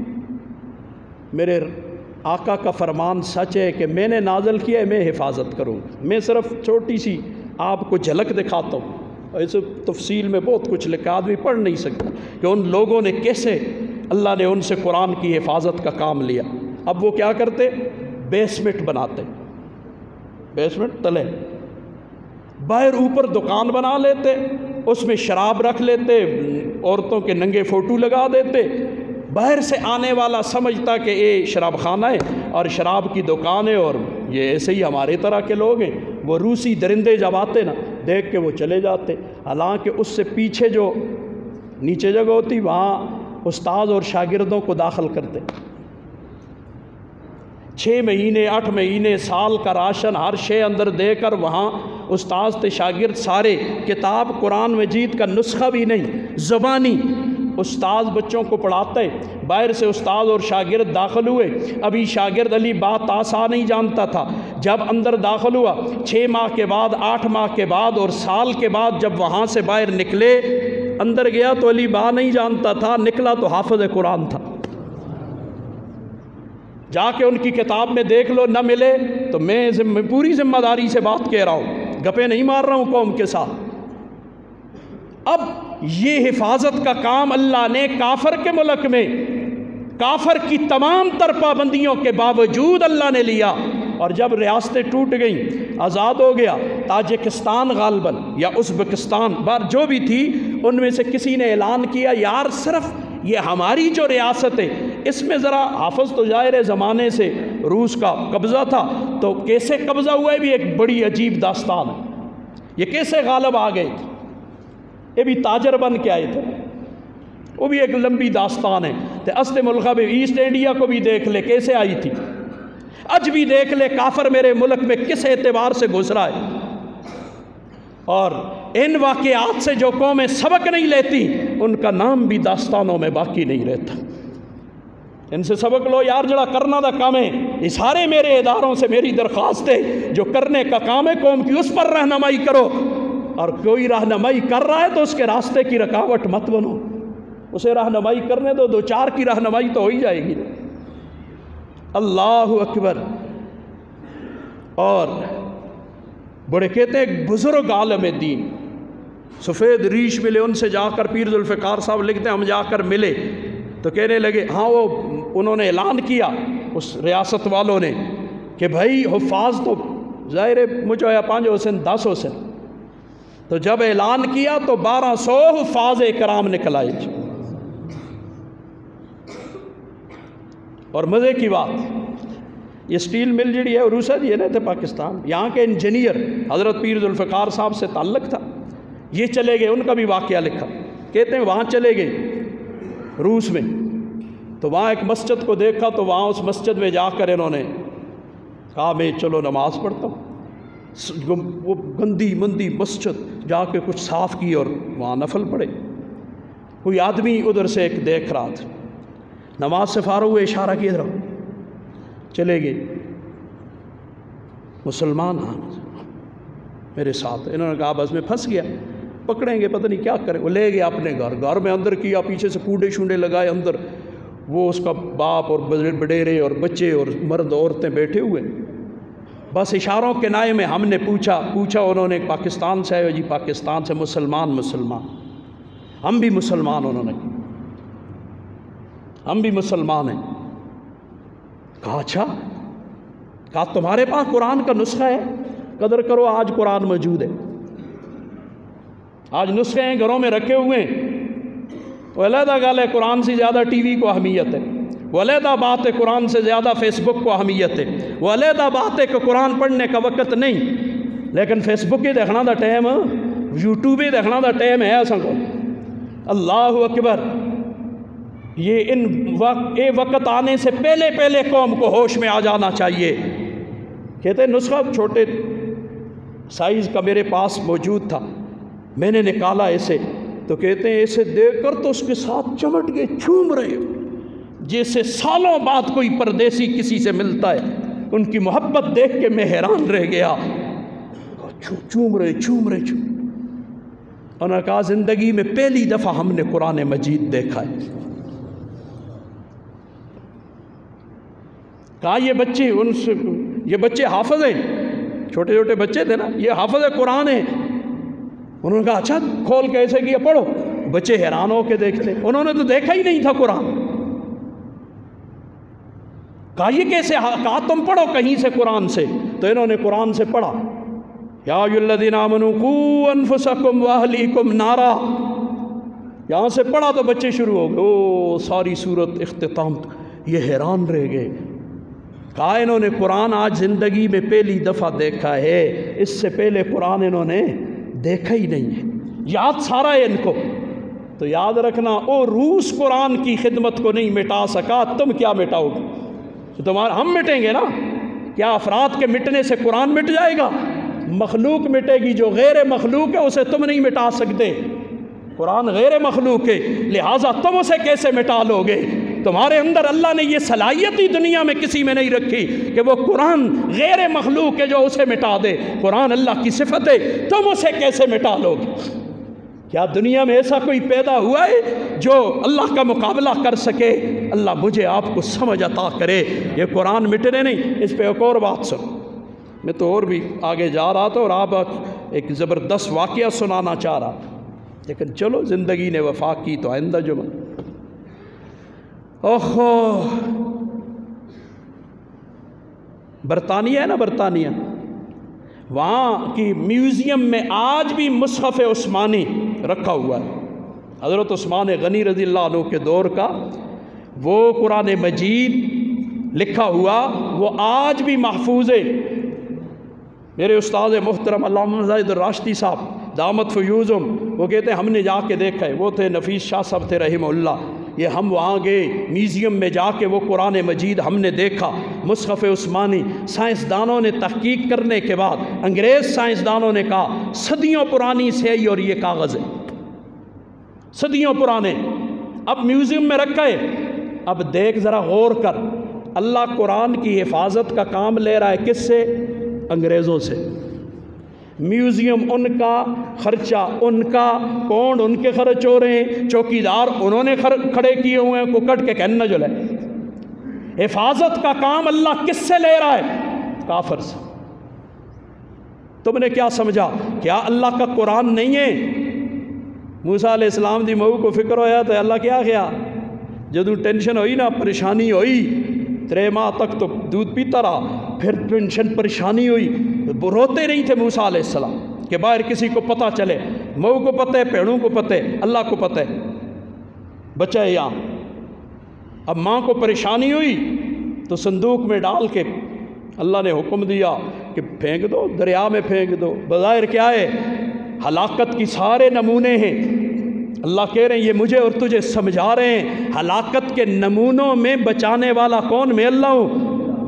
میرے آقا کا فرمان سچ ہے کہ میں نے نازل کیا ہے، میں حفاظت کروں گا۔ میں صرف چھوٹی سی آپ کو جھلک دکھاتا ہوں، ایسے تفصیل میں بہت کچھ لکھا، آدمی پڑھ نہیں سکتا کہ ان لوگوں نے کیسے اللہ نے ان سے قرآن کی حفاظت کا کام لیا۔ اب وہ کیا کرتے؟ بیسمنٹ بناتے، بیسمنٹ تلے، باہر اوپر دکان بنا لیتے، اس میں شراب رکھ لیتے، عورتوں کے ننگے فوٹو لگا دیتے، باہر سے آنے والا سمجھتا کہ یہ شراب خانہ ہے اور شراب کی دکان ہے، اور یہ ایسے ہی ہمارے طرح کے لوگ ہیں۔ وہ روسی درندے جب آتے نا دیکھ کے وہ چلے جاتے، حالانکہ اس سے پیچھے جو نیچے جگہ ہوتی وہاں استاد اور شاگردوں کو داخل کرتے۔ چھ مہینے آٹھ مہینے سال کا راشن ہر شے اندر دے کر وہاں استاذ تے شاگرد سارے، کتاب قرآن مجید کا نسخہ بھی نہیں، زبانی استاذ بچوں کو پڑھاتا ہے۔ باہر سے استاذ اور شاگرد داخل ہوئے، ابھی شاگرد علی بات آسا نہیں جانتا تھا، جب اندر داخل ہوا چھ ماہ کے بعد، آٹھ ماہ کے بعد اور سال کے بعد جب وہاں سے باہر نکلے، اندر گیا تو علی با نہیں جانتا تھا، نکلا تو حافظ قرآن تھا۔ جا کے ان کی کتاب میں دیکھ لو، نہ ملے تو میں ذمہ پوری ذمہ داری سے بات کہہ رہا ہوں، گپے نہیں مار رہا ہوں قوم کے ساتھ۔ اب یہ حفاظت کا کام اللہ نے کافر کے ملک میں، کافر کی تمام تر پابندیوں کے باوجود اللہ نے لیا، اور جب ریاستیں ٹوٹ گئیں، آزاد ہو گیا، تاجکستان غالباً یا ازبکستان بار جو بھی تھی، ان میں سے کسی نے اعلان کیا یار صرف یہ ہماری جو ریاست ہے اس میں ذرا حافظ تو ظاہر زمانے سے روس کا قبضہ تھا، تو کیسے قبضہ ہوا ہے بھی ایک بڑی عجیب داستان ہے، یہ کیسے غالب آ گئے، یہ بھی تاجر بن کے آئے تھے، وہ بھی ایک لمبی داستان ہے۔ تو اصل ملکہ بھی ایسٹ انڈیا کو بھی دیکھ لے کیسے آئی تھی، اج بھی دیکھ لے کافر میرے ملک میں کس اعتبار سے گزرا ہے، اور ان واقعات سے جو قومیں سبق نہیں لیتی ان کا نام بھی داستانوں میں باقی نہیں رہتا۔ ان سے سبق لو یار، جڑا کرنا دا کام ہے، یہ سارے میرے اداروں سے میری درخواست ہے، جو کرنے کا کام ہے قوم کی اس پر رہنمائی کرو، اور کوئی رہنمائی کر رہا ہے تو اس کے راستے کی رکاوٹ مت بنو، اسے رہنمائی کرنے دو، دو چار کی رہنمائی تو ہو ہی جائے گی۔ اللہ اکبر۔ اور بڑے کہتے ہیں ایک بزرگ عالم دین سفید ریش ملے، ان سے جا کر پیر ذوالفقار صاحب لکھتے ہیں ہم جا کر ملے تو کہنے لگے ہاں وہ انہوں نے اعلان کیا اس ریاست والوں نے کہ بھائی حفاظ تو ظاہر مجھے یا پانچ حسن دس حسن، تو جب اعلان کیا تو بارہ سو حفاظ کرام نکل آئے۔ اور مزے کی بات، یہ سٹیل مل جڑی ہے عروسہ جی ہے تھے پاکستان، یہاں کے انجینئر حضرت پیر ذوالفقار صاحب سے تعلق تھا، یہ چلے گئے، ان کا بھی واقعہ لکھا، کہتے ہیں وہاں چلے گئے روس میں، تو وہاں ایک مسجد کو دیکھا، تو وہاں اس مسجد میں جا کر انہوں نے کہا میں چلو نماز پڑھتا ہوں، وہ گندی مندی مسجد جا کے کچھ صاف کی اور وہاں نفل پڑھے۔ کوئی آدمی ادھر سے ایک دیکھ رہا تھا، نماز سے فارغ ہوئے، اشارہ کیا ادھر چلے گئے، مسلمان ہاں میرے ساتھ، انہوں نے کہا بس میں پھنس گیا، پکڑیں گے پتہ نہیں کیا کریں، وہ لے گئے اپنے گھر، گھر میں اندر کیا، پیچھے سے کوڈے شونڈے لگائے اندر، وہ اس کا باپ اور بڈیرے اور بچے اور مرد عورتیں بیٹھے ہوئے، بس اشاروں کے نائے میں ہم نے پوچھا پوچھا انہوں نے پاکستان سے آئے، جی پاکستان سے، مسلمان مسلمان ہم بھی مسلمان، انہوں نے ہم بھی مسلمان ہیں۔ کہا اچھا، کہا تمہارے پاس قرآن کا نسخہ ہے؟ قدر کرو آج قرآن موجود ہے، آج نسخے ہیں گھروں میں رکھے ہوئے ہیں، وہ علیحدہ گال ہے قرآن سے زیادہ ٹی وی کو اہمیت ہے، وہ علیحدہ بات ہے قرآن سے زیادہ فیس بک کو اہمیت ہے، وہ علیحدہ بات ہے کہ قرآن پڑھنے کا وقت نہیں، لیکن فیس بک ہی دیکھنا دا ٹائم، یوٹیوب ہی دیکھنا دا ٹائم ہے ایسا کو۔ اللہ اکبر۔ یہ ان وقت اے وقت آنے سے پہلے پہلے قوم کو ہوش میں آ جانا چاہیے۔ کہتے ہیں نسخہ چھوٹے سائز کا میرے پاس موجود تھا، میں نے نکالا اسے، تو کہتے ہیں اسے دیکھ کر تو اس کے ساتھ چمٹ گئے، چوم رہے، جیسے سالوں بعد کوئی پردیسی کسی سے ملتا ہے، ان کی محبت دیکھ کے میں حیران رہ گیا، چوم رہے چوم رہے چوم انہوں نے کہا زندگی میں پہلی دفعہ ہم نے قرآن مجید دیکھا ہے. کہا یہ بچے ان سے یہ بچے حافظ ہیں، چھوٹے چھوٹے بچے تھے نا، یہ حافظ قرآن ہیں. انہوں نے کہا اچھا کھول کے ایسے کیا پڑھو. بچے حیران ہو کے دیکھتے، انہوں نے تو دیکھا ہی نہیں تھا قرآن. کہا یہ کیسے؟ کہا تم پڑھو کہیں سے قرآن سے. تو انہوں نے قرآن سے پڑھا، یا ایھا الذین آمنوا قوا انفسکم واہلیکم نارا. یہاں سے پڑھا تو بچے شروع ہو گئے، او ساری صورت اختتام. یہ حیران رہ گئے. کہا انہوں نے قرآن آج زندگی میں پہلی دفعہ دیکھا ہے، اس سے پہلے قرآن انہوں نے دیکھا ہی نہیں ہے. یاد سارا ہے ان کو. تو یاد رکھنا، او روس قرآن کی خدمت کو نہیں مٹا سکا، تم کیا مٹاؤ گے؟ تمہارا ہم مٹیں گے نا. کیا افراد کے مٹنے سے قرآن مٹ جائے گا؟ مخلوق مٹے گی، جو غیر مخلوق ہے اسے تم نہیں مٹا سکتے. قرآن غیر مخلوق ہے، لہٰذا تم اسے کیسے مٹا لو گے؟ تمہارے اندر اللہ نے یہ صلاحیت ہی دنیا میں کسی میں نہیں رکھی کہ وہ قرآن غیر مخلوق ہے جو اسے مٹا دے. قرآن اللہ کی صفت ہے، تم اسے کیسے مٹا لو گے؟ کیا دنیا میں ایسا کوئی پیدا ہوا ہے جو اللہ کا مقابلہ کر سکے؟ اللہ مجھے آپ کو سمجھ عطا کرے. یہ قرآن مٹنے نہیں. اس پہ ایک اور بات سن. میں تو اور بھی آگے جا رہا تھا اور آپ ایک زبردست واقعہ سنانا چاہ رہا تھا، لیکن چلو زندگی نے وفا کی تو آئندہ جمعہ. اوہو، برطانیہ ہے نا، برطانیہ، وہاں کی میوزیم میں آج بھی مصحف عثمانی رکھا ہوا ہے. حضرت عثمان غنی رضی اللہ عنہ کے دور کا وہ قرآن مجید لکھا ہوا، وہ آج بھی محفوظ ہے. میرے استاد محترم علامہ زاہد الراشدی صاحب دامت فیوزم، وہ کہتے ہیں ہم نے جا کے دیکھا ہے. وہ تھے نفیس شاہ صاحب تھے رحمہ اللہ. یہ ہم وہاں گئے میوزیم میں جا کے وہ قرآن مجید ہم نے دیکھا، مصحف عثمانی. سائنسدانوں نے تحقیق کرنے کے بعد، انگریز سائنسدانوں نے کہا صدیوں پرانی سیاہی اور یہ کاغذ ہے، صدیوں پرانے. اب میوزیم میں رکھا ہے. اب دیکھ ذرا غور کر، اللہ قرآن کی حفاظت کا کام لے رہا ہے کس سے؟ انگریزوں سے. میوزیم ان کا، خرچہ ان کا، پونڈ ان کے خرچ ہو رہے ہیں، چوکیدار انہوں نے کھڑے کیے ہوئے ہیں کو کٹ کے کہنا جو ہے. حفاظت کا کام اللہ کس سے لے رہا ہے؟ کافر سے. تم نے کیا سمجھا؟ کیا اللہ کا قرآن نہیں ہے؟ موسیٰ علیہ السلام دی مئو کو فکر ہویا تو اللہ کیا کیا؟ جدو ٹینشن ہوئی نا، پریشانی ہوئی، ترے ماہ تک تو دودھ پیتا رہا، پھر ٹینشن پریشانی ہوئی، روتے نہیں تھے موسیٰ علیہ السلام کہ باہر کسی کو پتہ چلے. مئو کو پتہ ہے، پیڑوں کو پتہ ہے، اللہ کو پتہ ہے بچہ ہے یہاں. اب ماں کو پریشانی ہوئی تو صندوق میں ڈال کے اللہ نے حکم دیا کہ پھینک دو، دریا میں پھینک دو. بظاہر کیا ہے؟ ہلاکت کی سارے نمونے ہیں. اللہ کہہ رہے ہیں یہ مجھے اور تجھے سمجھا رہے ہیں ہلاکت کے نمونوں میں بچانے والا کون؟ میں اللہ ہوں.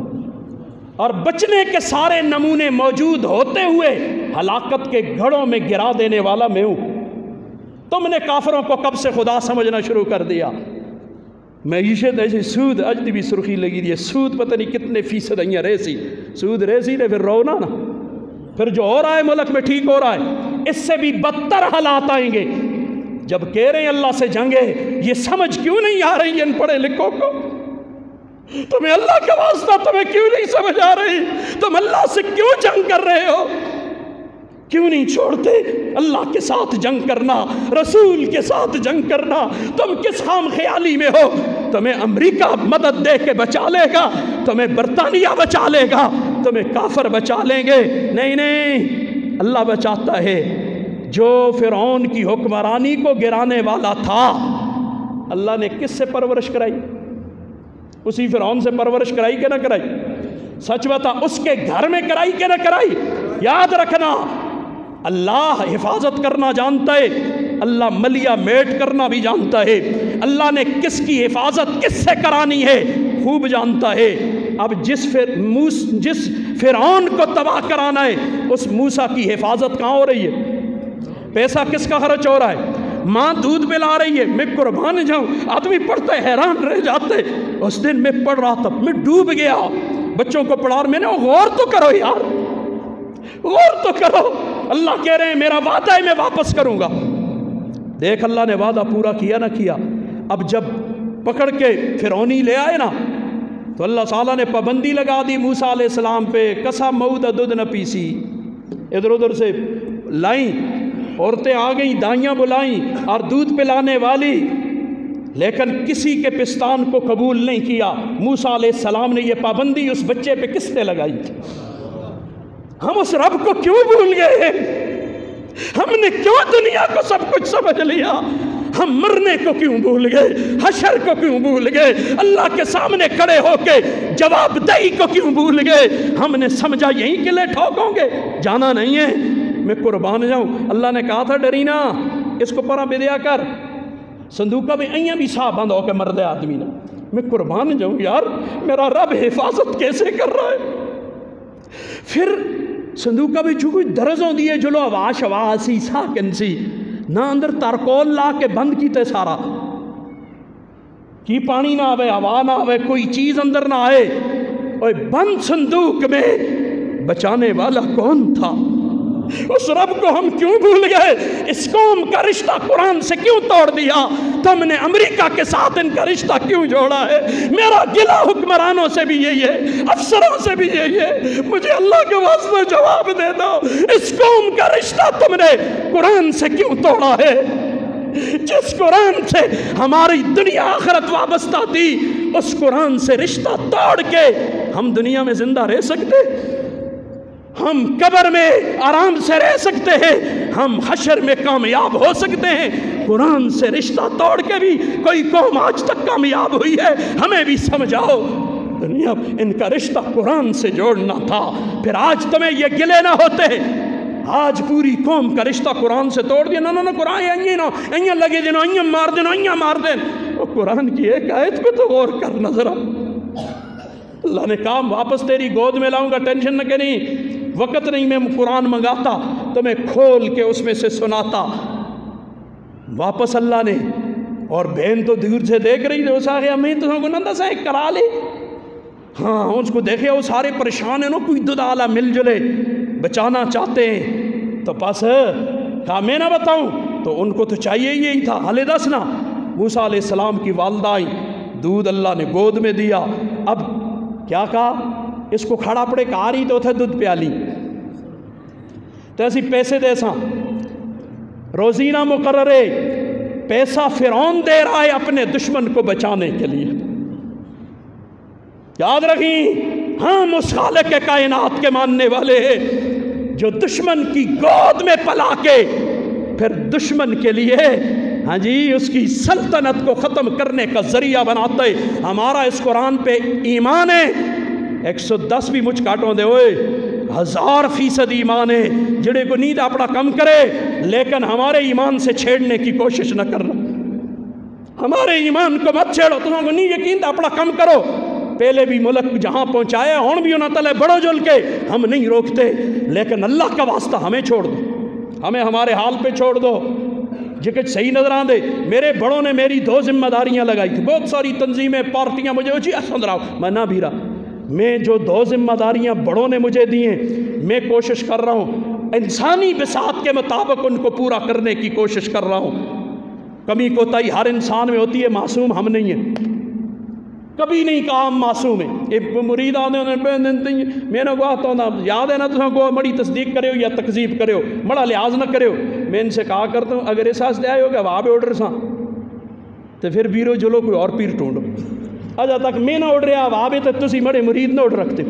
اور بچنے کے سارے نمونے موجود ہوتے ہوئے ہلاکت کے گھڑوں میں گرا دینے والا میں ہوں. تم نے کافروں کو کب سے خدا سمجھنا شروع کر دیا؟ معیشت ایسی، سود اج بھی سرخی لگی دی ہے، سود پتہ نہیں کتنے فیصد અહીંયા ریسی، سود ریسی نے پھر رونا نا، پھر جو ہو رہا ہے ملک میں ٹھیک ہو رہا ہے، اس سے بھی بدتر حالات آئیں گے. جب کہہ رہے ہیں اللہ سے جنگ ہے، یہ سمجھ کیوں نہیں آ رہی ان پڑھے لکھوں کو؟ تمہیں اللہ کا واسطہ تمہیں کیوں نہیں سمجھ آ رہی؟ تم اللہ سے کیوں جنگ کر رہے ہو؟ کیوں نہیں چھوڑتے اللہ کے ساتھ جنگ کرنا، رسول کے ساتھ جنگ کرنا؟ تم کس خام خیالی میں ہو؟ تمہیں امریکہ مدد دے کے بچا لے گا، تمہیں برطانیہ بچا لے گا، تمہیں کافر بچا لیں گے؟ نہیں نہیں، اللہ بچاتا ہے. جو فرعون کی حکمرانی کو گرانے والا تھا، اللہ نے کس سے پرورش کرائی؟ اسی فرعون سے پرورش کرائی کہ نہ کرائی؟ سچ بتا، اس کے گھر میں کرائی کہ نہ کرائی؟ یاد رکھنا، اللہ حفاظت کرنا جانتا ہے، اللہ ملیا میٹ کرنا بھی جانتا ہے. اللہ نے کس کی حفاظت کس سے کرانی ہے خوب جانتا ہے. اب جس فر... موس... جس فرعون کو تباہ کرانا ہے، اس موسیٰ کی حفاظت کہاں ہو رہی ہے؟ پیسہ کس کا خرچ ہو رہا ہے؟ ماں دودھ پلا رہی ہے، میں قربان جاؤں. آدمی پڑھتا ہے حیران رہ جاتے. اس دن میں پڑھ رہا تھا، میں ڈوب گیا بچوں کو پڑھا، میں نے غور تو کرو یار، غور تو کرو. اللہ کہہ رہے ہیں میرا وعدہ ہے میں واپس کروں گا. دیکھ اللہ نے وعدہ پورا کیا نہ کیا. اب جب پکڑ کے فرعونی لے آئے نا تو اللہ تعالیٰ نے پابندی لگا دی موسیٰ علیہ السلام پہ. کسا مؤد دودھ نہ پیسی. ادھر ادھر سے لائیں عورتیں آ گئیں, دائیاں بلائیں اور دودھ پلانے والی, لیکن کسی کے پستان کو قبول نہیں کیا. موسیٰ علیہ السلام نے یہ پابندی اس بچے پہ کس نے لگائی تھی؟ ہم اس رب کو کیوں بھول گئے؟ ہم نے کیوں دنیا کو سب کچھ سمجھ لیا؟ ہم مرنے کو کیوں بھول گئے؟ حشر کو کیوں بھول گئے؟ اللہ کے سامنے کھڑے ہو کے جواب دہی کو کیوں بھول گئے؟ ہم نے سمجھا یہیں قلعے ٹھوکوں گے, جانا نہیں ہے. میں قربان جاؤں, اللہ نے کہا تھا ڈرینا اس کو پرا بدیا کر, صندوقہ بھی ایاں بھی صاحب بند ہو کے مرد آدمی نا. میں قربان جاؤں یار, میرا رب حفاظت کیسے کر رہا ہے. پھر صندوقہ بھی چونکہ درزوں دیے جلو آواش آواسی ساکن سی نہ اندر تارکول لا کے بند کیتے سارا کی پانی نہ آوے, ہوا نہ آوے, کوئی چیز اندر نہ آئے. اور بند صندوق میں بچانے والا کون تھا؟ اس رب کو ہم کیوں بھول گئے؟ اس قوم کا رشتہ قرآن سے کیوں توڑ دیا؟ تم نے امریکہ کے ساتھ ان کا رشتہ کیوں جوڑا ہے؟ میرا گلہ حکمرانوں سے بھی یہی ہے, افسروں سے بھی یہی ہے. مجھے اللہ کے واسطے جواب دے دو, اس قوم کا رشتہ تم نے قرآن سے کیوں توڑا ہے؟ جس قرآن سے ہماری دنیا آخرت وابستہ تھی, اس قرآن سے رشتہ توڑ کے ہم دنیا میں زندہ رہ سکتے؟ ہم قبر میں آرام سے رہ سکتے ہیں, ہم حشر میں کامیاب ہو سکتے ہیں. قرآن سے رشتہ توڑ کے بھی کوئی قوم آج تک کامیاب ہوئی ہے؟ ہمیں بھی سمجھاؤ. دنیا ان کا رشتہ قرآن سے جوڑنا تھا, پھر آج تمہیں یہ گلے نہ ہوتے. آج پوری قوم کا رشتہ قرآن سے توڑ دیا. نہ نہ قرآن ایاں نہ ایاں لگے دینا, ایاں مار دینا, ایاں مار دین. وہ قرآن کی ایک آیت پہ تو غور کر نظر. اللہ نے کہا واپس تیری گود میں لاؤں گا, ٹینشن نہ کریں. وقت نہیں میں قرآن منگاتا تمہیں کھول کے اس میں سے سناتا. واپس اللہ نے, اور بہن تو دور سے دیکھ رہی تھی, اس آگے ہمیں تو کو نندہ سے کرا لے. ہاں اس کو دیکھے وہ سارے پریشان ہیں نا, کوئی ددالا مل جلے بچانا چاہتے ہیں. تو پس کہا میں نہ بتاؤں, تو ان کو تو چاہیے یہی تھا. حالے دس نا موسیٰ علیہ السلام کی والدہ آئی, دودھ اللہ نے گود میں دیا. اب کیا کہا, اس کو کھڑا پڑے کہا رہی تو تھے دودھ پیالی تو ایسی پیسے دے ساں روزینہ مقررے پیسہ فرعون دے رہا ہے اپنے دشمن کو بچانے کے لیے. یاد رکھیں ہم اس خالق کائنات کے ماننے والے ہیں جو دشمن کی گود میں پلا کے پھر دشمن کے لیے ہاں جی اس کی سلطنت کو ختم کرنے کا ذریعہ بناتا ہے. ہمارا اس قرآن پہ ایمان ہے, ایک سو دس بھی مجھ کاٹوں دے ہوئے, ہزار فیصد ایمان ہے. جڑے کو نیند اپنا کم کرے, لیکن ہمارے ایمان سے چھیڑنے کی کوشش نہ کرنا. ہمارے ایمان کو مت چھیڑو. تمہیں کو نہیں یقین اپنا کم کرو. پہلے بھی ملک جہاں پہنچایا ہون بھی انہوں تلے بڑو جل کے ہم نہیں روکتے, لیکن اللہ کا واسطہ ہمیں چھوڑ دو, ہمیں ہمارے حال پہ چھوڑ دو. جو کہ صحیح نظر آن دے. میرے بڑوں نے میری دو ذمہ داریاں لگائی تھی, بہت ساری تنظیمیں پارٹیاں مجھے اچھی اصل رہا میں نہ بھی رہا. میں جو دو ذمہ داریاں بڑوں نے مجھے دی ہیں, میں کوشش کر رہا ہوں انسانی بساط کے مطابق ان کو پورا کرنے کی کوشش کر رہا ہوں. کمی کوتاہی ہر انسان میں ہوتی ہے, معصوم ہم نہیں ہیں. کبھی نہیں کہا ہم معصوم ہیں. ایک مرید آنے میں نے کہا تو یاد ہے نا تو کو بڑی تصدیق کرے ہو یا تکذیب کرے ہو, بڑا لحاظ نہ کرے ہو. میں ان سے کہا کرتا ہوں اگر احساس دے آئے ہوگا وہاں پہ آڈر ساں تو پھر بیرو جلو کوئی اور پیر ٹونڈو. اجا تک میں نہ اڑ رہا وہاں بھی تو تسی بڑے مرید نہ اڑ رکھتے.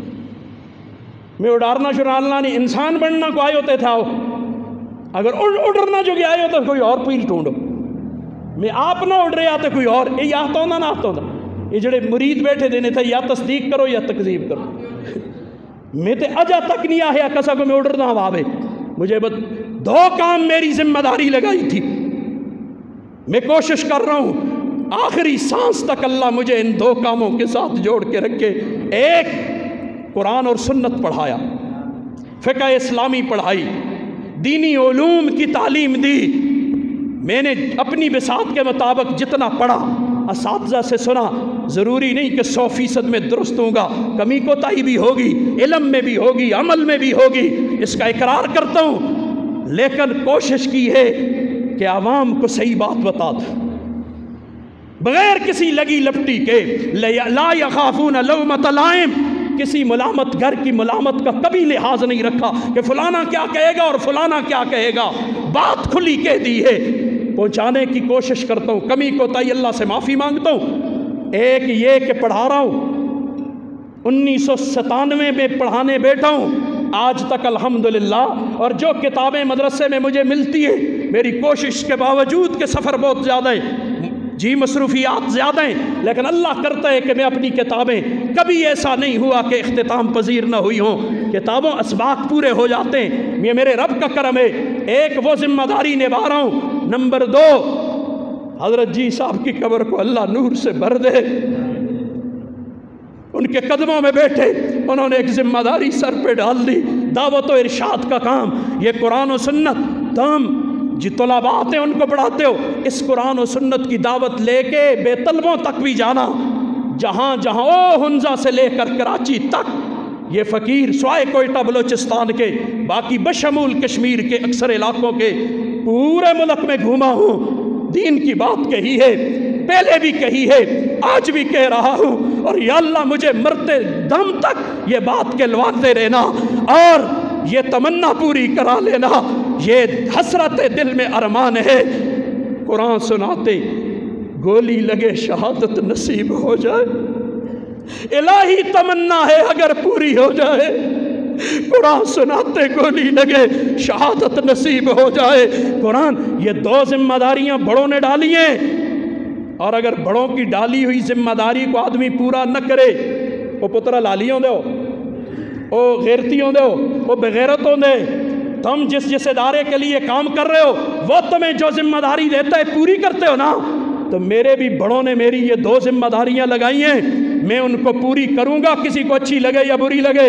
میں اڑارنا شرالنا نہیں, انسان بننا کو آئے ہوتے تھا. اگر اڑنا جو کہ آئے ہوتا کوئی اور پیر ٹونڈو. میں آپ نہ اڑ رہا تو کوئی اور یہ آتا ہوں نہ آتا ہوں. یہ جڑے مرید بیٹھے دینے تھے یا تصدیق کرو یا تکذیب کرو. میں تے اجا تک نہیں آیا کسا کو میں اڑنا وہاں پہ. مجھے بس دو کام میری ذمہ داری لگائی تھی, میں کوشش کر رہا ہوں آخری سانس تک اللہ مجھے ان دو کاموں کے ساتھ جوڑ کے رکھے. ایک قرآن اور سنت پڑھایا, فقہ اسلامی پڑھائی, دینی علوم کی تعلیم دی. میں نے اپنی بساط کے مطابق جتنا پڑھا اساتذہ سے سنا. ضروری نہیں کہ سو فیصد میں درست ہوں گا, کمی کوتاہی بھی ہوگی, علم میں بھی ہوگی, عمل میں بھی ہوگی, اس کا اقرار کرتا ہوں. لیکن کوشش کی ہے کہ عوام کو صحیح بات بتا دو، بغیر کسی لگی لپٹی کے، لا یخافون لومۃ لائم، کسی ملامت گر کی ملامت کا کبھی لحاظ نہیں رکھا کہ فلانا کیا کہے گا اور فلانا کیا کہے گا، بات کھلی کہہ دی ہے، پہنچانے کی کوشش کرتا ہوں، کمی کوتاہی اللہ سے معافی مانگتا ہوں۔ ایک یہ کہ پڑھا رہا ہوں، انیس سو ستانوے میں پڑھانے بیٹھا ہوں آج تک الحمدللہ، اور جو کتابیں مدرسے میں مجھے ملتی ہیں، میری کوشش کے باوجود کہ سفر بہت زیادہ ہے، جی مصروفیات زیادہ ہیں، لیکن اللہ کرتا ہے کہ میں اپنی کتابیں، کبھی ایسا نہیں ہوا کہ اختتام پذیر نہ ہوئی ہوں، کتابوں اسباق پورے ہو جاتے ہیں، یہ میرے رب کا کرم ہے۔ ایک وہ ذمہ داری نبھا رہا ہوں، نمبر دو حضرت جی صاحب کی قبر کو اللہ نور سے بھر دے، ان کے قدموں میں بیٹھے انہوں نے ایک ذمہ داری سر پہ ڈال دی، دعوت و ارشاد کا کام، یہ قرآن و سنت تم جی طلباء ہیں ان کو پڑھاتے ہو، اس قرآن و سنت کی دعوت لے کے بے طلبوں تک بھی جانا، جہاں جہاں او ہنزا سے لے کر کراچی تک، یہ فقیر سوائے کوئٹہ بلوچستان کے، باقی بشمول کشمیر کے اکثر علاقوں کے، پورے ملک میں گھوما ہوں، دین کی بات کہی ہے، پہلے بھی کہی ہے، آج بھی کہہ رہا ہوں، اور یا اللہ مجھے مرتے دم تک یہ بات کہلواتے رہنا اور یہ تمنا پوری کرا لینا، یہ حسرت دل میں ارمان ہے، قرآن سناتے گولی لگے شہادت نصیب ہو جائے، الہی تمنا ہے اگر پوری ہو جائے، قرآن سناتے گولی لگے شہادت نصیب ہو جائے۔ قرآن، یہ دو ذمہ داریاں بڑوں نے ڈالی ہیں، اور اگر بڑوں کی ڈالی ہوئی ذمہ داری کو آدمی پورا نہ کرے، وہ پترا لالیوں دے ہو، او غیرتیوں دے ہو، او بغیرتوں دے، تم جس جس ادارے کے لیے کام کر رہے ہو وہ تمہیں جو ذمہ داری دیتا ہے پوری کرتے ہو نا، تو میرے بھی بڑوں نے میری یہ دو ذمہ داریاں لگائی ہیں، میں ان کو پوری کروں گا، کسی کو اچھی لگے یا بری لگے،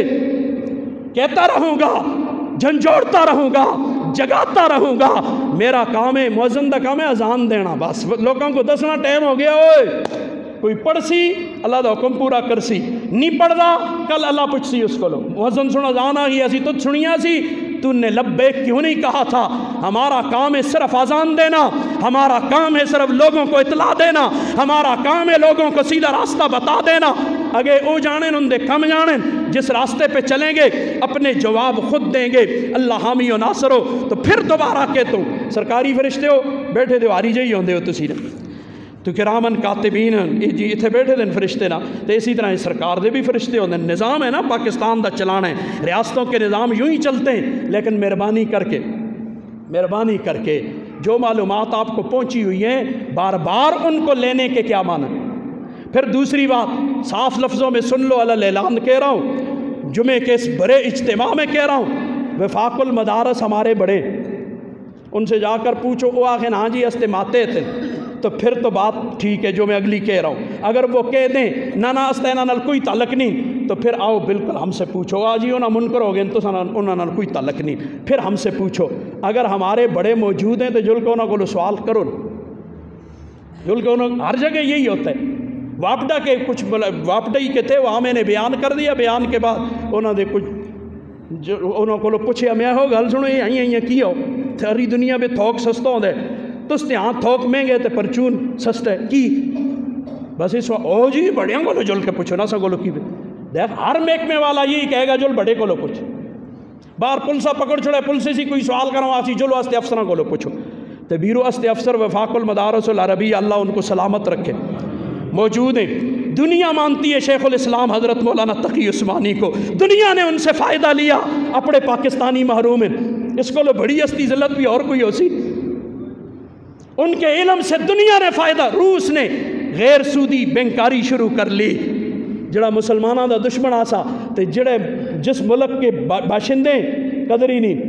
کہتا رہوں گا، جھنجھوڑتا رہوں گا، جگاتا رہوں گا، میرا کام ہے، مؤذن دا کام ہے اذان دینا، بس لوگوں کو دسنا ٹائم ہو گیا، اوئے کوئی پڑھ سی اللہ دا حکم پورا کر سی، نہیں پڑھ دا کل اللہ پوچھ سی اس کو، لو مؤذن سنا اذان آ گئی اسی تو سنیا سی، تو نے لبیک کیوں نہیں کہا تھا؟ ہمارا کام ہے صرف اذان دینا، ہمارا کام ہے صرف لوگوں کو اطلاع دینا، ہمارا کام ہے لوگوں کو سیدھا راستہ بتا دینا، اگے او جانیں ان دے کم جانیں، جس راستے پہ چلیں گے اپنے جواب خود دیں گے، اللہ حامی و ناصر ہو۔ تو پھر دوبارہ کہتا ہوں، سرکاری فرشتے ہو بیٹھے دیواری جائی ہوندے ہو تسی نے، تو کرامن کاتبین جی اتنے بیٹھے دن فرشتے نا، تو اسی طرح سرکار دے بھی فرشتے ہوندے، نظام ہے نا پاکستان دا چلانا ہے، ریاستوں کے نظام یوں ہی چلتے ہیں، لیکن مہربانی کر کے مہربانی کر کے جو معلومات آپ کو پہنچی ہوئی ہیں بار بار ان کو لینے کے کیا معنی۔ پھر دوسری بات صاف لفظوں میں سن لو، اللہ اعلان کہہ رہا ہوں، جمعے کے اس بڑے اجتماع میں کہہ رہا ہوں، وفاق المدارس ہمارے بڑے، ان سے جا کر پوچھو، وہ آخر ہاں جی استماتے تھے، تو پھر تو بات ٹھیک ہے جو میں اگلی کہہ رہا ہوں، اگر وہ کہہ دیں نہ نہ استینا نال کوئی تعلق نہیں، تو پھر آؤ بالکل ہم سے پوچھو، آ جی انہاں منکر ہو گئے تو انہاں نال کوئی تعلق نہیں، پھر ہم سے پوچھو، اگر ہمارے بڑے موجود ہیں تو جل کے انہوں کو سوال کرو، جل کے انہوں ہر جگہ یہی ہوتا ہے، واپڈا کے کچھ واپڈا ہی کے تھے، وہاں میں نے بیان کر دیا، بیان کے بعد انہوں نے کچھ جو انہوں کو پوچھے میں ہو گل سنو یہ آئیں آئیں کی ہو، ساری دنیا میں تھوک سستا ہوتا ہے، تو اس نے ہاں تھوک مہنگے تے پرچون سستا ہے کی، بس اس وقت او جی بڑیاں کو جل کے پوچھو نہ سا گولو کی، دیکھ ہر محکمے والا یہی کہے گا جل بڑے کو لو پوچھ، باہر پلسا پکڑ چھڑے پلسے سی کوئی سوال کرو آسی جلو استے افسران کو لو پوچھو، تو بیرو استے افسر وفاق المدارس العربی اللہ ان کو سلامت رکھے موجود ہیں، دنیا مانتی ہے شیخ الاسلام حضرت مولانا تقی عثمانی کو، دنیا نے ان سے فائدہ لیا، اپنے پاکستانی محروم ہیں، اس کو لو بڑی ہستی ذلت بھی اور کوئی ہو سی، ان کے علم سے دنیا نے فائدہ، روس نے غیر سودی بینکاری شروع کر لی، جڑا مسلمانوں دا دشمن آسا، تو جڑے جس ملک کے باشندے قدر ہی نہیں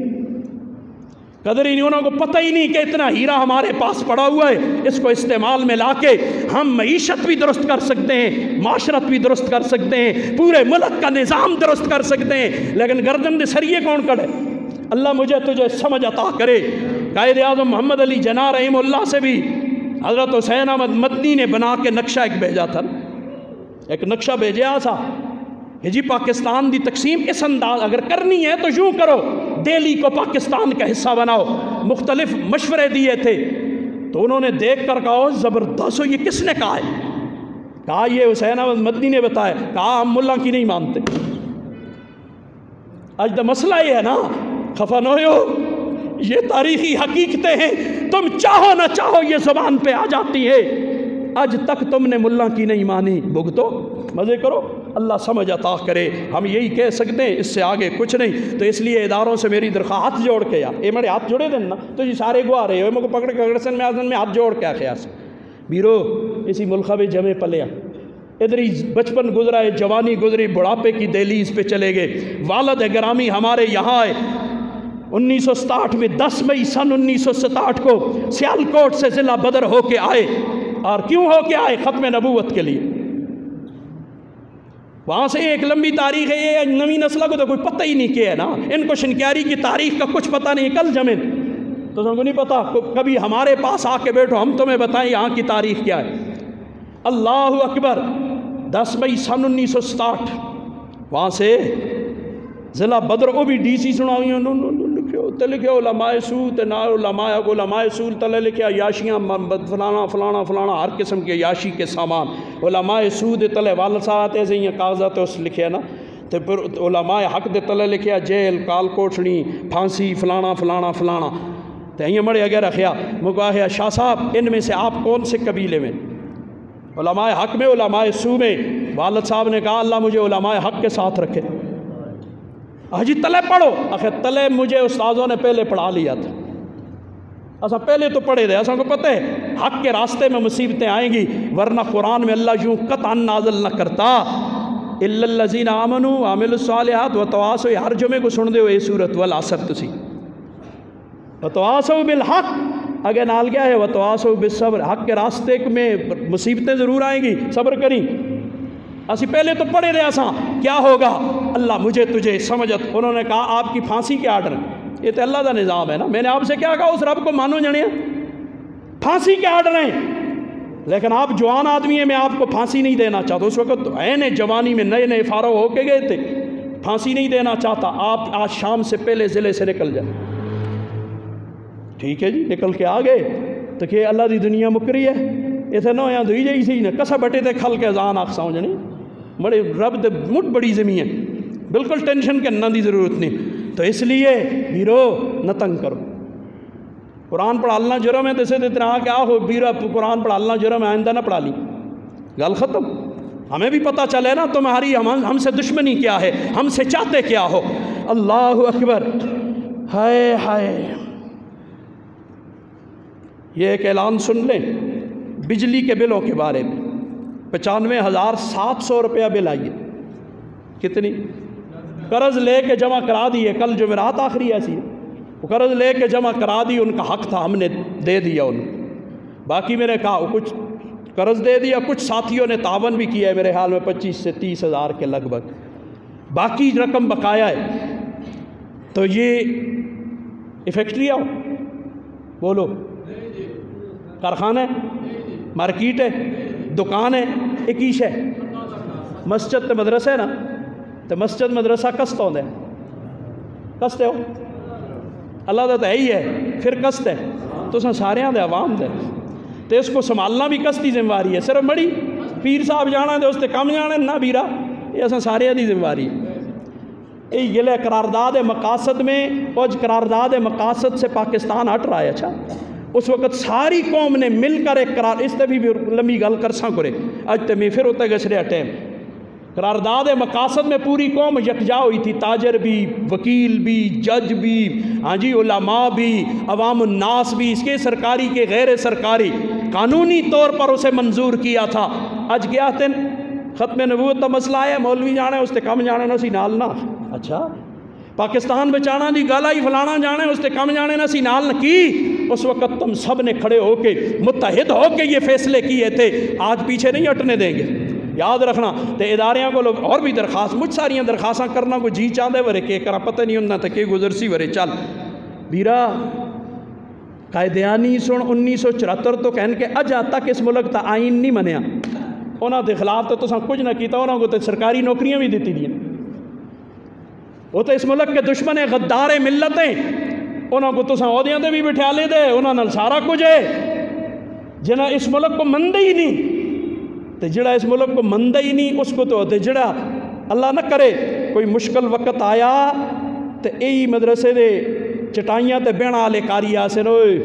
قدر ہی نہیں انہوں کو پتہ ہی نہیں کہ اتنا ہیرا ہمارے پاس پڑا ہوا ہے، اس کو استعمال میں لا کے ہم معیشت بھی درست کر سکتے ہیں، معاشرت بھی درست کر سکتے ہیں، پورے ملک کا نظام درست کر سکتے ہیں، لیکن گردن دے سریے کون کڑے؟ اللہ مجھے تجھے سمجھ عطا کرے۔ قائد اعظم محمد علی جناح رحمہ اللہ سے بھی حضرت حسین احمد مدنی نے بنا کے نقشہ ایک بھیجا تھا، ایک نقشہ بھیجا تھا کہ جی پاکستان دی تقسیم اس انداز اگر کرنی ہے تو یوں کرو، دہلی کو پاکستان کا حصہ بناؤ، مختلف مشورے دیے تھے، تو انہوں نے دیکھ کر کہا زبردست ہو، یہ کس نے کہا ہے؟ کہا یہ حسین احمد مدنی نے بتایا۔ کہا ہم ملا کی نہیں مانتے۔ آج تو مسئلہ یہ ہے نا، خفا نہ ہو، یہ تاریخی حقیقتیں ہیں، تم چاہو نہ چاہو یہ زبان پہ آ جاتی ہے۔ آج تک تم نے ملا کی نہیں مانی، بھگتو، مزے کرو، اللہ سمجھ عطا کرے۔ ہم یہی کہہ سکتے ہیں، اس سے آگے کچھ نہیں۔ تو اس لیے اداروں سے میری درخواست، ہاتھ جوڑ کے یار یہ میرے ہاتھ جوڑے دیں نا تو جی سارے گوا رہے ہو، مجھے پکڑ کے اگرسن میں آزن میں ہاتھ جوڑ کے خیاس بیرو اسی ملخہ میں جمے پلیا، ادھر ہی بچپن گزرا ہے، جوانی گزری، بڑھاپے کی دہلیز پہ چلے گئے۔ والد گرامی ہمارے یہاں آئے انیس سو ستاٹھ میں، دس مئی سن انیس سو ستاٹھ کو سیالکوٹ سے ضلع بدر ہو کے آئے۔ اور کیوں ہو کے آئے؟ ختم نبوت کے لیے۔ وہاں سے ایک لمبی تاریخ ہے، یہ نوی نسل کو تو کوئی پتہ ہی نہیں کیا ہے نا، ان کو شنکیاری کی تاریخ کا کچھ پتہ نہیں، کل جمیں تو سن کو نہیں پتہ۔ کبھی ہمارے پاس آ کے بیٹھو، ہم تمہیں بتائیں یہاں کی تاریخ کیا ہے۔ اللہ اکبر، دس مئی سن انیس سو ستاٹھ وہاں سے ضلع بدر، وہ بھی ڈی سی سنا ہوئی ہیں، لکھو تے لکھو علماء سو تے نہ علماء علماء سول تلے لکھیا یاشیاں فلانا فلانا فلانا ہر قسم کے یاشی کے سامان، علماء سو دے تلے والد صاحب ایسے ہی کاغذات اس لکھیا نا، تے پھر علماء حق دے تلے لکھیا جیل، کال کوٹڑی، پھانسی، فلانا فلانا فلانا تے یہ مڑے اگر رکھیا۔ مگواہ شاہ صاحب ان میں سے آپ کون سے قبیلے میں؟ علماء حق میں، علماء سو میں؟ والد صاحب نے کہا اللہ مجھے علماء حق کے ساتھ رکھے۔ حجی تلے پڑھو، آخر تلے مجھے استاذوں نے پہلے پڑھا لیا تھا، ایسا پہلے تو پڑھے دے، ایسا کو پتہ ہے حق کے راستے میں مصیبتیں آئیں گی، ورنہ قرآن میں اللہ یوں قطعا نازل نہ کرتا الا الذین آمنوا وعملوا الصالحات وتواصوا، ہر جمعے کو سن دے ہو یہ سورت والعصر تسی، وتواصوا بالحق، اگر نال کیا ہے وتواصوا بالصبر، حق کے راستے میں مصیبتیں ضرور آئیں گی، صبر کریں۔ اسی پہلے تو پڑھے رہے اساں کیا ہوگا، اللہ مجھے تجھے سمجھت۔ انہوں نے کہا آپ کی پھانسی کے آرڈر، یہ تو اللہ کا نظام ہے نا، میں نے آپ سے کیا کہا اس رب کو مانو جانے، پھانسی کے آرڈر ہیں، لیکن آپ جوان آدمی ہیں، میں آپ کو پھانسی نہیں دینا چاہتا۔ اس وقت عین جوانی میں نئے نئے فارغ ہو کے گئے تھے، پھانسی نہیں دینا چاہتا، آپ آج شام سے پہلے ضلع سے نکل جائیں۔ ٹھیک ہے جی، نکل کے آ گئے تو کہ اللہ دی دنیا مکری ہے، ایسے نہ یہاں دھوئی جائی سی نہ کسا بٹے تے کھل کے زان آخ ساؤں جنی بڑے رب دے مٹ بڑی زمین ہے، بالکل ٹینشن کرنا دی ضرورت نہیں۔ تو اس لیے بیرو نہ تنگ کرو، قرآن پڑھالنا جرم ہے، جیسے اتنا کیا ہو بیرا قرآن پڑھالنا جرم ہے، آئندہ نہ پڑھا لی، گل ختم۔ ہمیں بھی پتہ چلے نا تمہاری ہم ہم سے دشمنی کیا ہے، ہم سے چاہتے کیا ہو۔ اللہ اکبر، ہائے ہائے۔ یہ ایک اعلان سن لیں بجلی کے بلوں کے بارے میں، پچانوے ہزار سات سو روپیہ بل آئیے، کتنی قرض لے کے جمع کرا دیے، کل جمعرات آخری ایسی ہے، وہ قرض لے کے جمع کرا دی، ان کا حق تھا، ہم نے دے دیا ان کو۔ باقی میں نے کہا کچھ قرض دے دیا، کچھ ساتھیوں نے تعاون بھی کیا ہے، میرے خیال میں پچیس سے تیس ہزار کے لگ بھگ، باقی رقم بقایا ہے۔ تو یہ فیکٹری آؤ بولو، کارخانہ ہے، مارکیٹ ہے، دکان ہے، ایک ایش ہے، مسجد تے مدرسہ ہے نا، تو مسجد مدرسہ کست ہوندے کستے ہو اللہ دا تو ہے ہی ہے، پھر کست ہے تو اس سارے دے عوام دے، تو اس کو سنبھالنا بھی کس کی ذمہ داری ہے؟ صرف مڑی پیر صاحب جانا دے اس تے کم جانا نہ بیرا، یہ اصل سارے دی ذمہ داری ہے۔ یہ گلے قرارداد مقاصد میں، کچھ قرارداد مقاصد سے پاکستان ہٹ رہا ہے۔ اچھا اس وقت ساری قوم نے مل کر ایک قرار، اس تے بھی لمبی گل کر ساں کرے اج تے میں پھر ہوتا گچریا ٹائم، قرارداد مقاصد میں پوری قوم یکجا ہوئی تھی، تاجر بھی، وکیل بھی، جج بھی، ہاں جی علماء بھی، عوام الناس بھی، اس کے سرکاری کے غیر سرکاری، قانونی طور پر اسے منظور کیا تھا۔ اج کیا تن ختم نبوت کا مسئلہ ہے، مولوی جانے اس تے کم جانے نہ سی نال نہ، اچھا پاکستان بچانا دی گالا ہی فلانا جانے اس تے کم جانے نہ سی نال نہ کی۔ اس وقت تم سب نے کھڑے ہو کے متحد ہو کے یہ فیصلے کیے تھے، آج پیچھے نہیں ہٹنے دیں گے، یاد رکھنا۔ تے اداریاں کو لوگ اور بھی درخواست، مجھ ساریاں درخواستاں کرنا کو جی چاہتے ورے کہ کرا پتہ نہیں ہونا تھا کہ گزرسی ورے چل بیرا قائدیانی سن انیس سو چورہتر تو کہن کے اجا تک اس ملک تا آئین نہیں منیا، انہاں دے خلاف تو تساں کچھ نہ کیتا، انہاں کو تے سرکاری نوکریاں بھی دیتی دیا، وہ تو اس ملک کے دشمن غدار ملتیں، انہوں کو تساں عہدیاں تے بھی بٹھا لے دے انہوں نال سارا کچھ ہے جنہاں اس ملک کو مندے ہی نہیں تے جڑا اس ملک کو مندے ہی نہیں اس کو تو تے جڑا اللہ نہ کرے کوئی مشکل وقت آیا تے ای مدرسے دے چٹائیاں تے بینا آلے کاری آسن ہوئے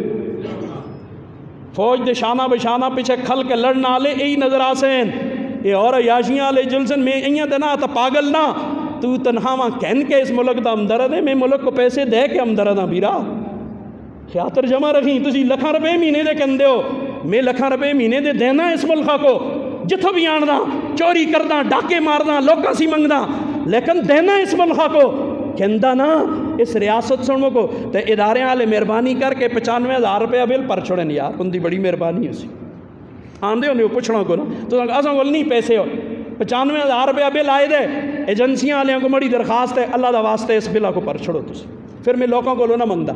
فوج دے شانہ بشانہ پیچھے کھل کے لڑنا آلے ای نظر آسن اے اور یاشیاں آلے جلسن میں ایاں تے نہ تا پاگل نہ تو تنہا وہاں کہن کے اس ملک دا امدرد ہے میں ملک کو پیسے دے کے امدرد ہاں بیرا خیاتر جمع رکھیں تسی لکھاں روپے مہینے دے کہن دیو میں لکھاں روپے مہینے دے دینا اس ملکہ کو جتھو بھی آن دا چوری کردہ ڈاکے ماردہ لوکاں سی منگدہ لیکن دینا اس ملکہ کو کہندہ نا اس ریاست سنوں کو تے ادارے والے مہربانی کر کے پچانوے ہزار روپیہ بل پر چھوڑن یار ان دی بڑی مہربانی ہے سی آندے ہونے پوچھنا کو نا تو اساں کول نہیں پیسے ہو پچانوے ہزار روپیہ بل آئے دے ایجنسیاں والے کو بڑی درخواست ہے اللہ دا واسطے اس بلا کو پر چھوڑو تسی پھر میں لوگوں کو نہ منگدا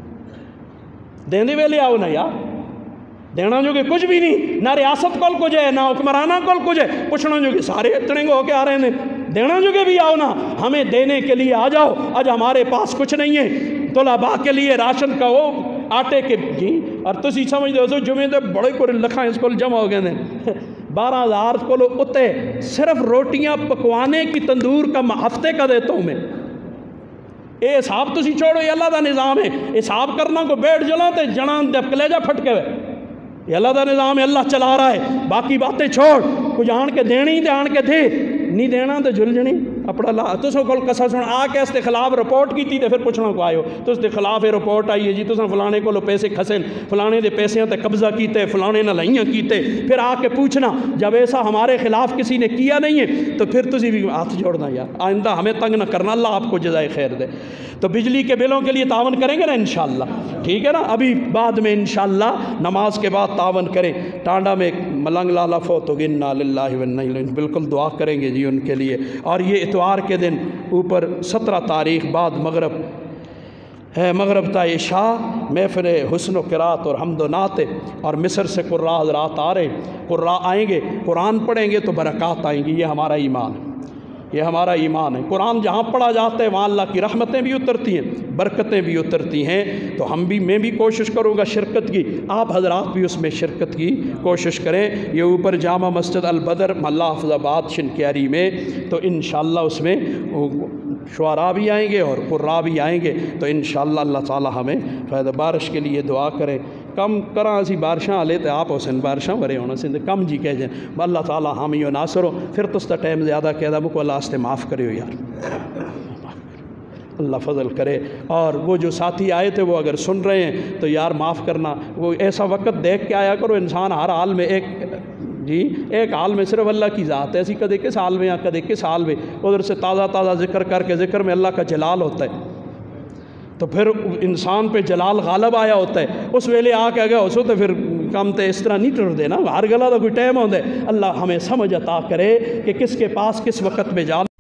دیندے ویلے آؤ نا یار دینا جو کہ کچھ بھی نہیں نہ ریاست کول کچھ ہے نہ حکمرانہ کول کچھ ہے پوچھنا جو کہ سارے اتنے ہو کے آ رہے ہیں دینا جو کہ بھی آؤ نا ہمیں دینے کے لیے آ جاؤ آج ہمارے پاس کچھ نہیں ہے طلباء کے لیے راشن کا وہ آٹے کے جی اور تسی سمجھ دے ہو جمعے دے بڑے کو لکھاں اس کو جمع ہو گئے ہیں بارہ ہزار کو اتے صرف روٹیاں پکوانے کی تندور کا ہفتے کا دیتا ہوں میں اے حساب تسی چھوڑو یہ اللہ دا نظام ہے حساب کرنا کو بیٹھ جلاتے جنان دے کلیجہ پھٹ کے ہوئے یہ اللہ دا نظام ہے اللہ چلا رہا ہے باقی باتیں چھوڑ کچھ آن کے دینی دے آن کے دے نہیں دینا تو جل جنی اپنا لا تو سو کل کسا سن آ کے اس کے خلاف رپورٹ کی تھی تے پھر پوچھنا کو آئے ہو تو اس کے خلاف رپورٹ آئی ہے جی تو سن فلانے کو لو پیسے کھسن فلانے دے پیسے تے قبضہ کیتے فلانے نہ لائیاں کیتے پھر آ کے پوچھنا جب ایسا ہمارے خلاف کسی نے کیا نہیں ہے تو پھر تسی بھی ہاتھ جوڑنا یار آئندہ ہمیں تنگ نہ کرنا اللہ آپ کو جزائے خیر دے تو بجلی کے بلوں کے لیے تعاون کریں گے نا انشاءاللہ ٹھیک ہے نا ابھی بعد میں انشاءاللہ نماز کے بعد تعاون کریں ٹانڈا میں ملنگ لالا فوت ہو گئے انا للہ و انا الیہ بالکل دعا کریں گے جی ان کے لیے اور یہ اتوار کے دن اوپر سترہ تاریخ بعد مغرب ہے مغرب تا عشاء محفل حسن و قرات اور حمد و نعت اور مصر سے قراء حضرات آ رہے قراء آئیں گے قرآن پڑھیں گے تو برکات آئیں گی یہ ہمارا ایمان ہے یہ ہمارا ایمان ہے قرآن جہاں پڑھا جاتا ہے وہاں اللہ کی رحمتیں بھی اترتی ہیں برکتیں بھی اترتی ہیں تو ہم بھی میں بھی کوشش کروں گا شرکت کی آپ حضرات بھی اس میں شرکت کی کوشش کریں یہ اوپر جامع مسجد البدر محلہ حافظ آباد شنکیاری میں تو انشاءاللہ اس میں شعراء بھی آئیں گے اور قراء بھی آئیں گے تو انشاءاللہ اللہ تعالی ہمیں فائدہ بارش کے لیے دعا کریں کم کراں اسی بارشاں آلے تے آپ حسین بارشاں ورے ہونا سندھ کم جی کہہ جائیں اللہ تعالی ہم یو ناصر ہو پھر تو اس تا ٹائم زیادہ کہہ دا مکو اللہ استے معاف کرے ہو یار اللہ فضل کرے اور وہ جو ساتھی آئے تھے وہ اگر سن رہے ہیں تو یار معاف کرنا وہ ایسا وقت دیکھ کے آیا کرو انسان ہر حال میں ایک جی ایک حال میں صرف اللہ کی ذات ہے ایسی کدے کس حال میں یا کدے کس حال میں ادھر سے تازہ تازہ ذکر کر کے ذکر میں اللہ کا جلال ہوتا ہے تو پھر انسان پہ جلال غالب آیا ہوتا ہے اس ویلے آ کے اگر ہو تو پھر کام تے اس طرح نہیں ٹر دینا ہر گلا تو کوئی ٹائم ہوتا ہے اللہ ہمیں سمجھ عطا کرے کہ کس کے پاس کس وقت میں جال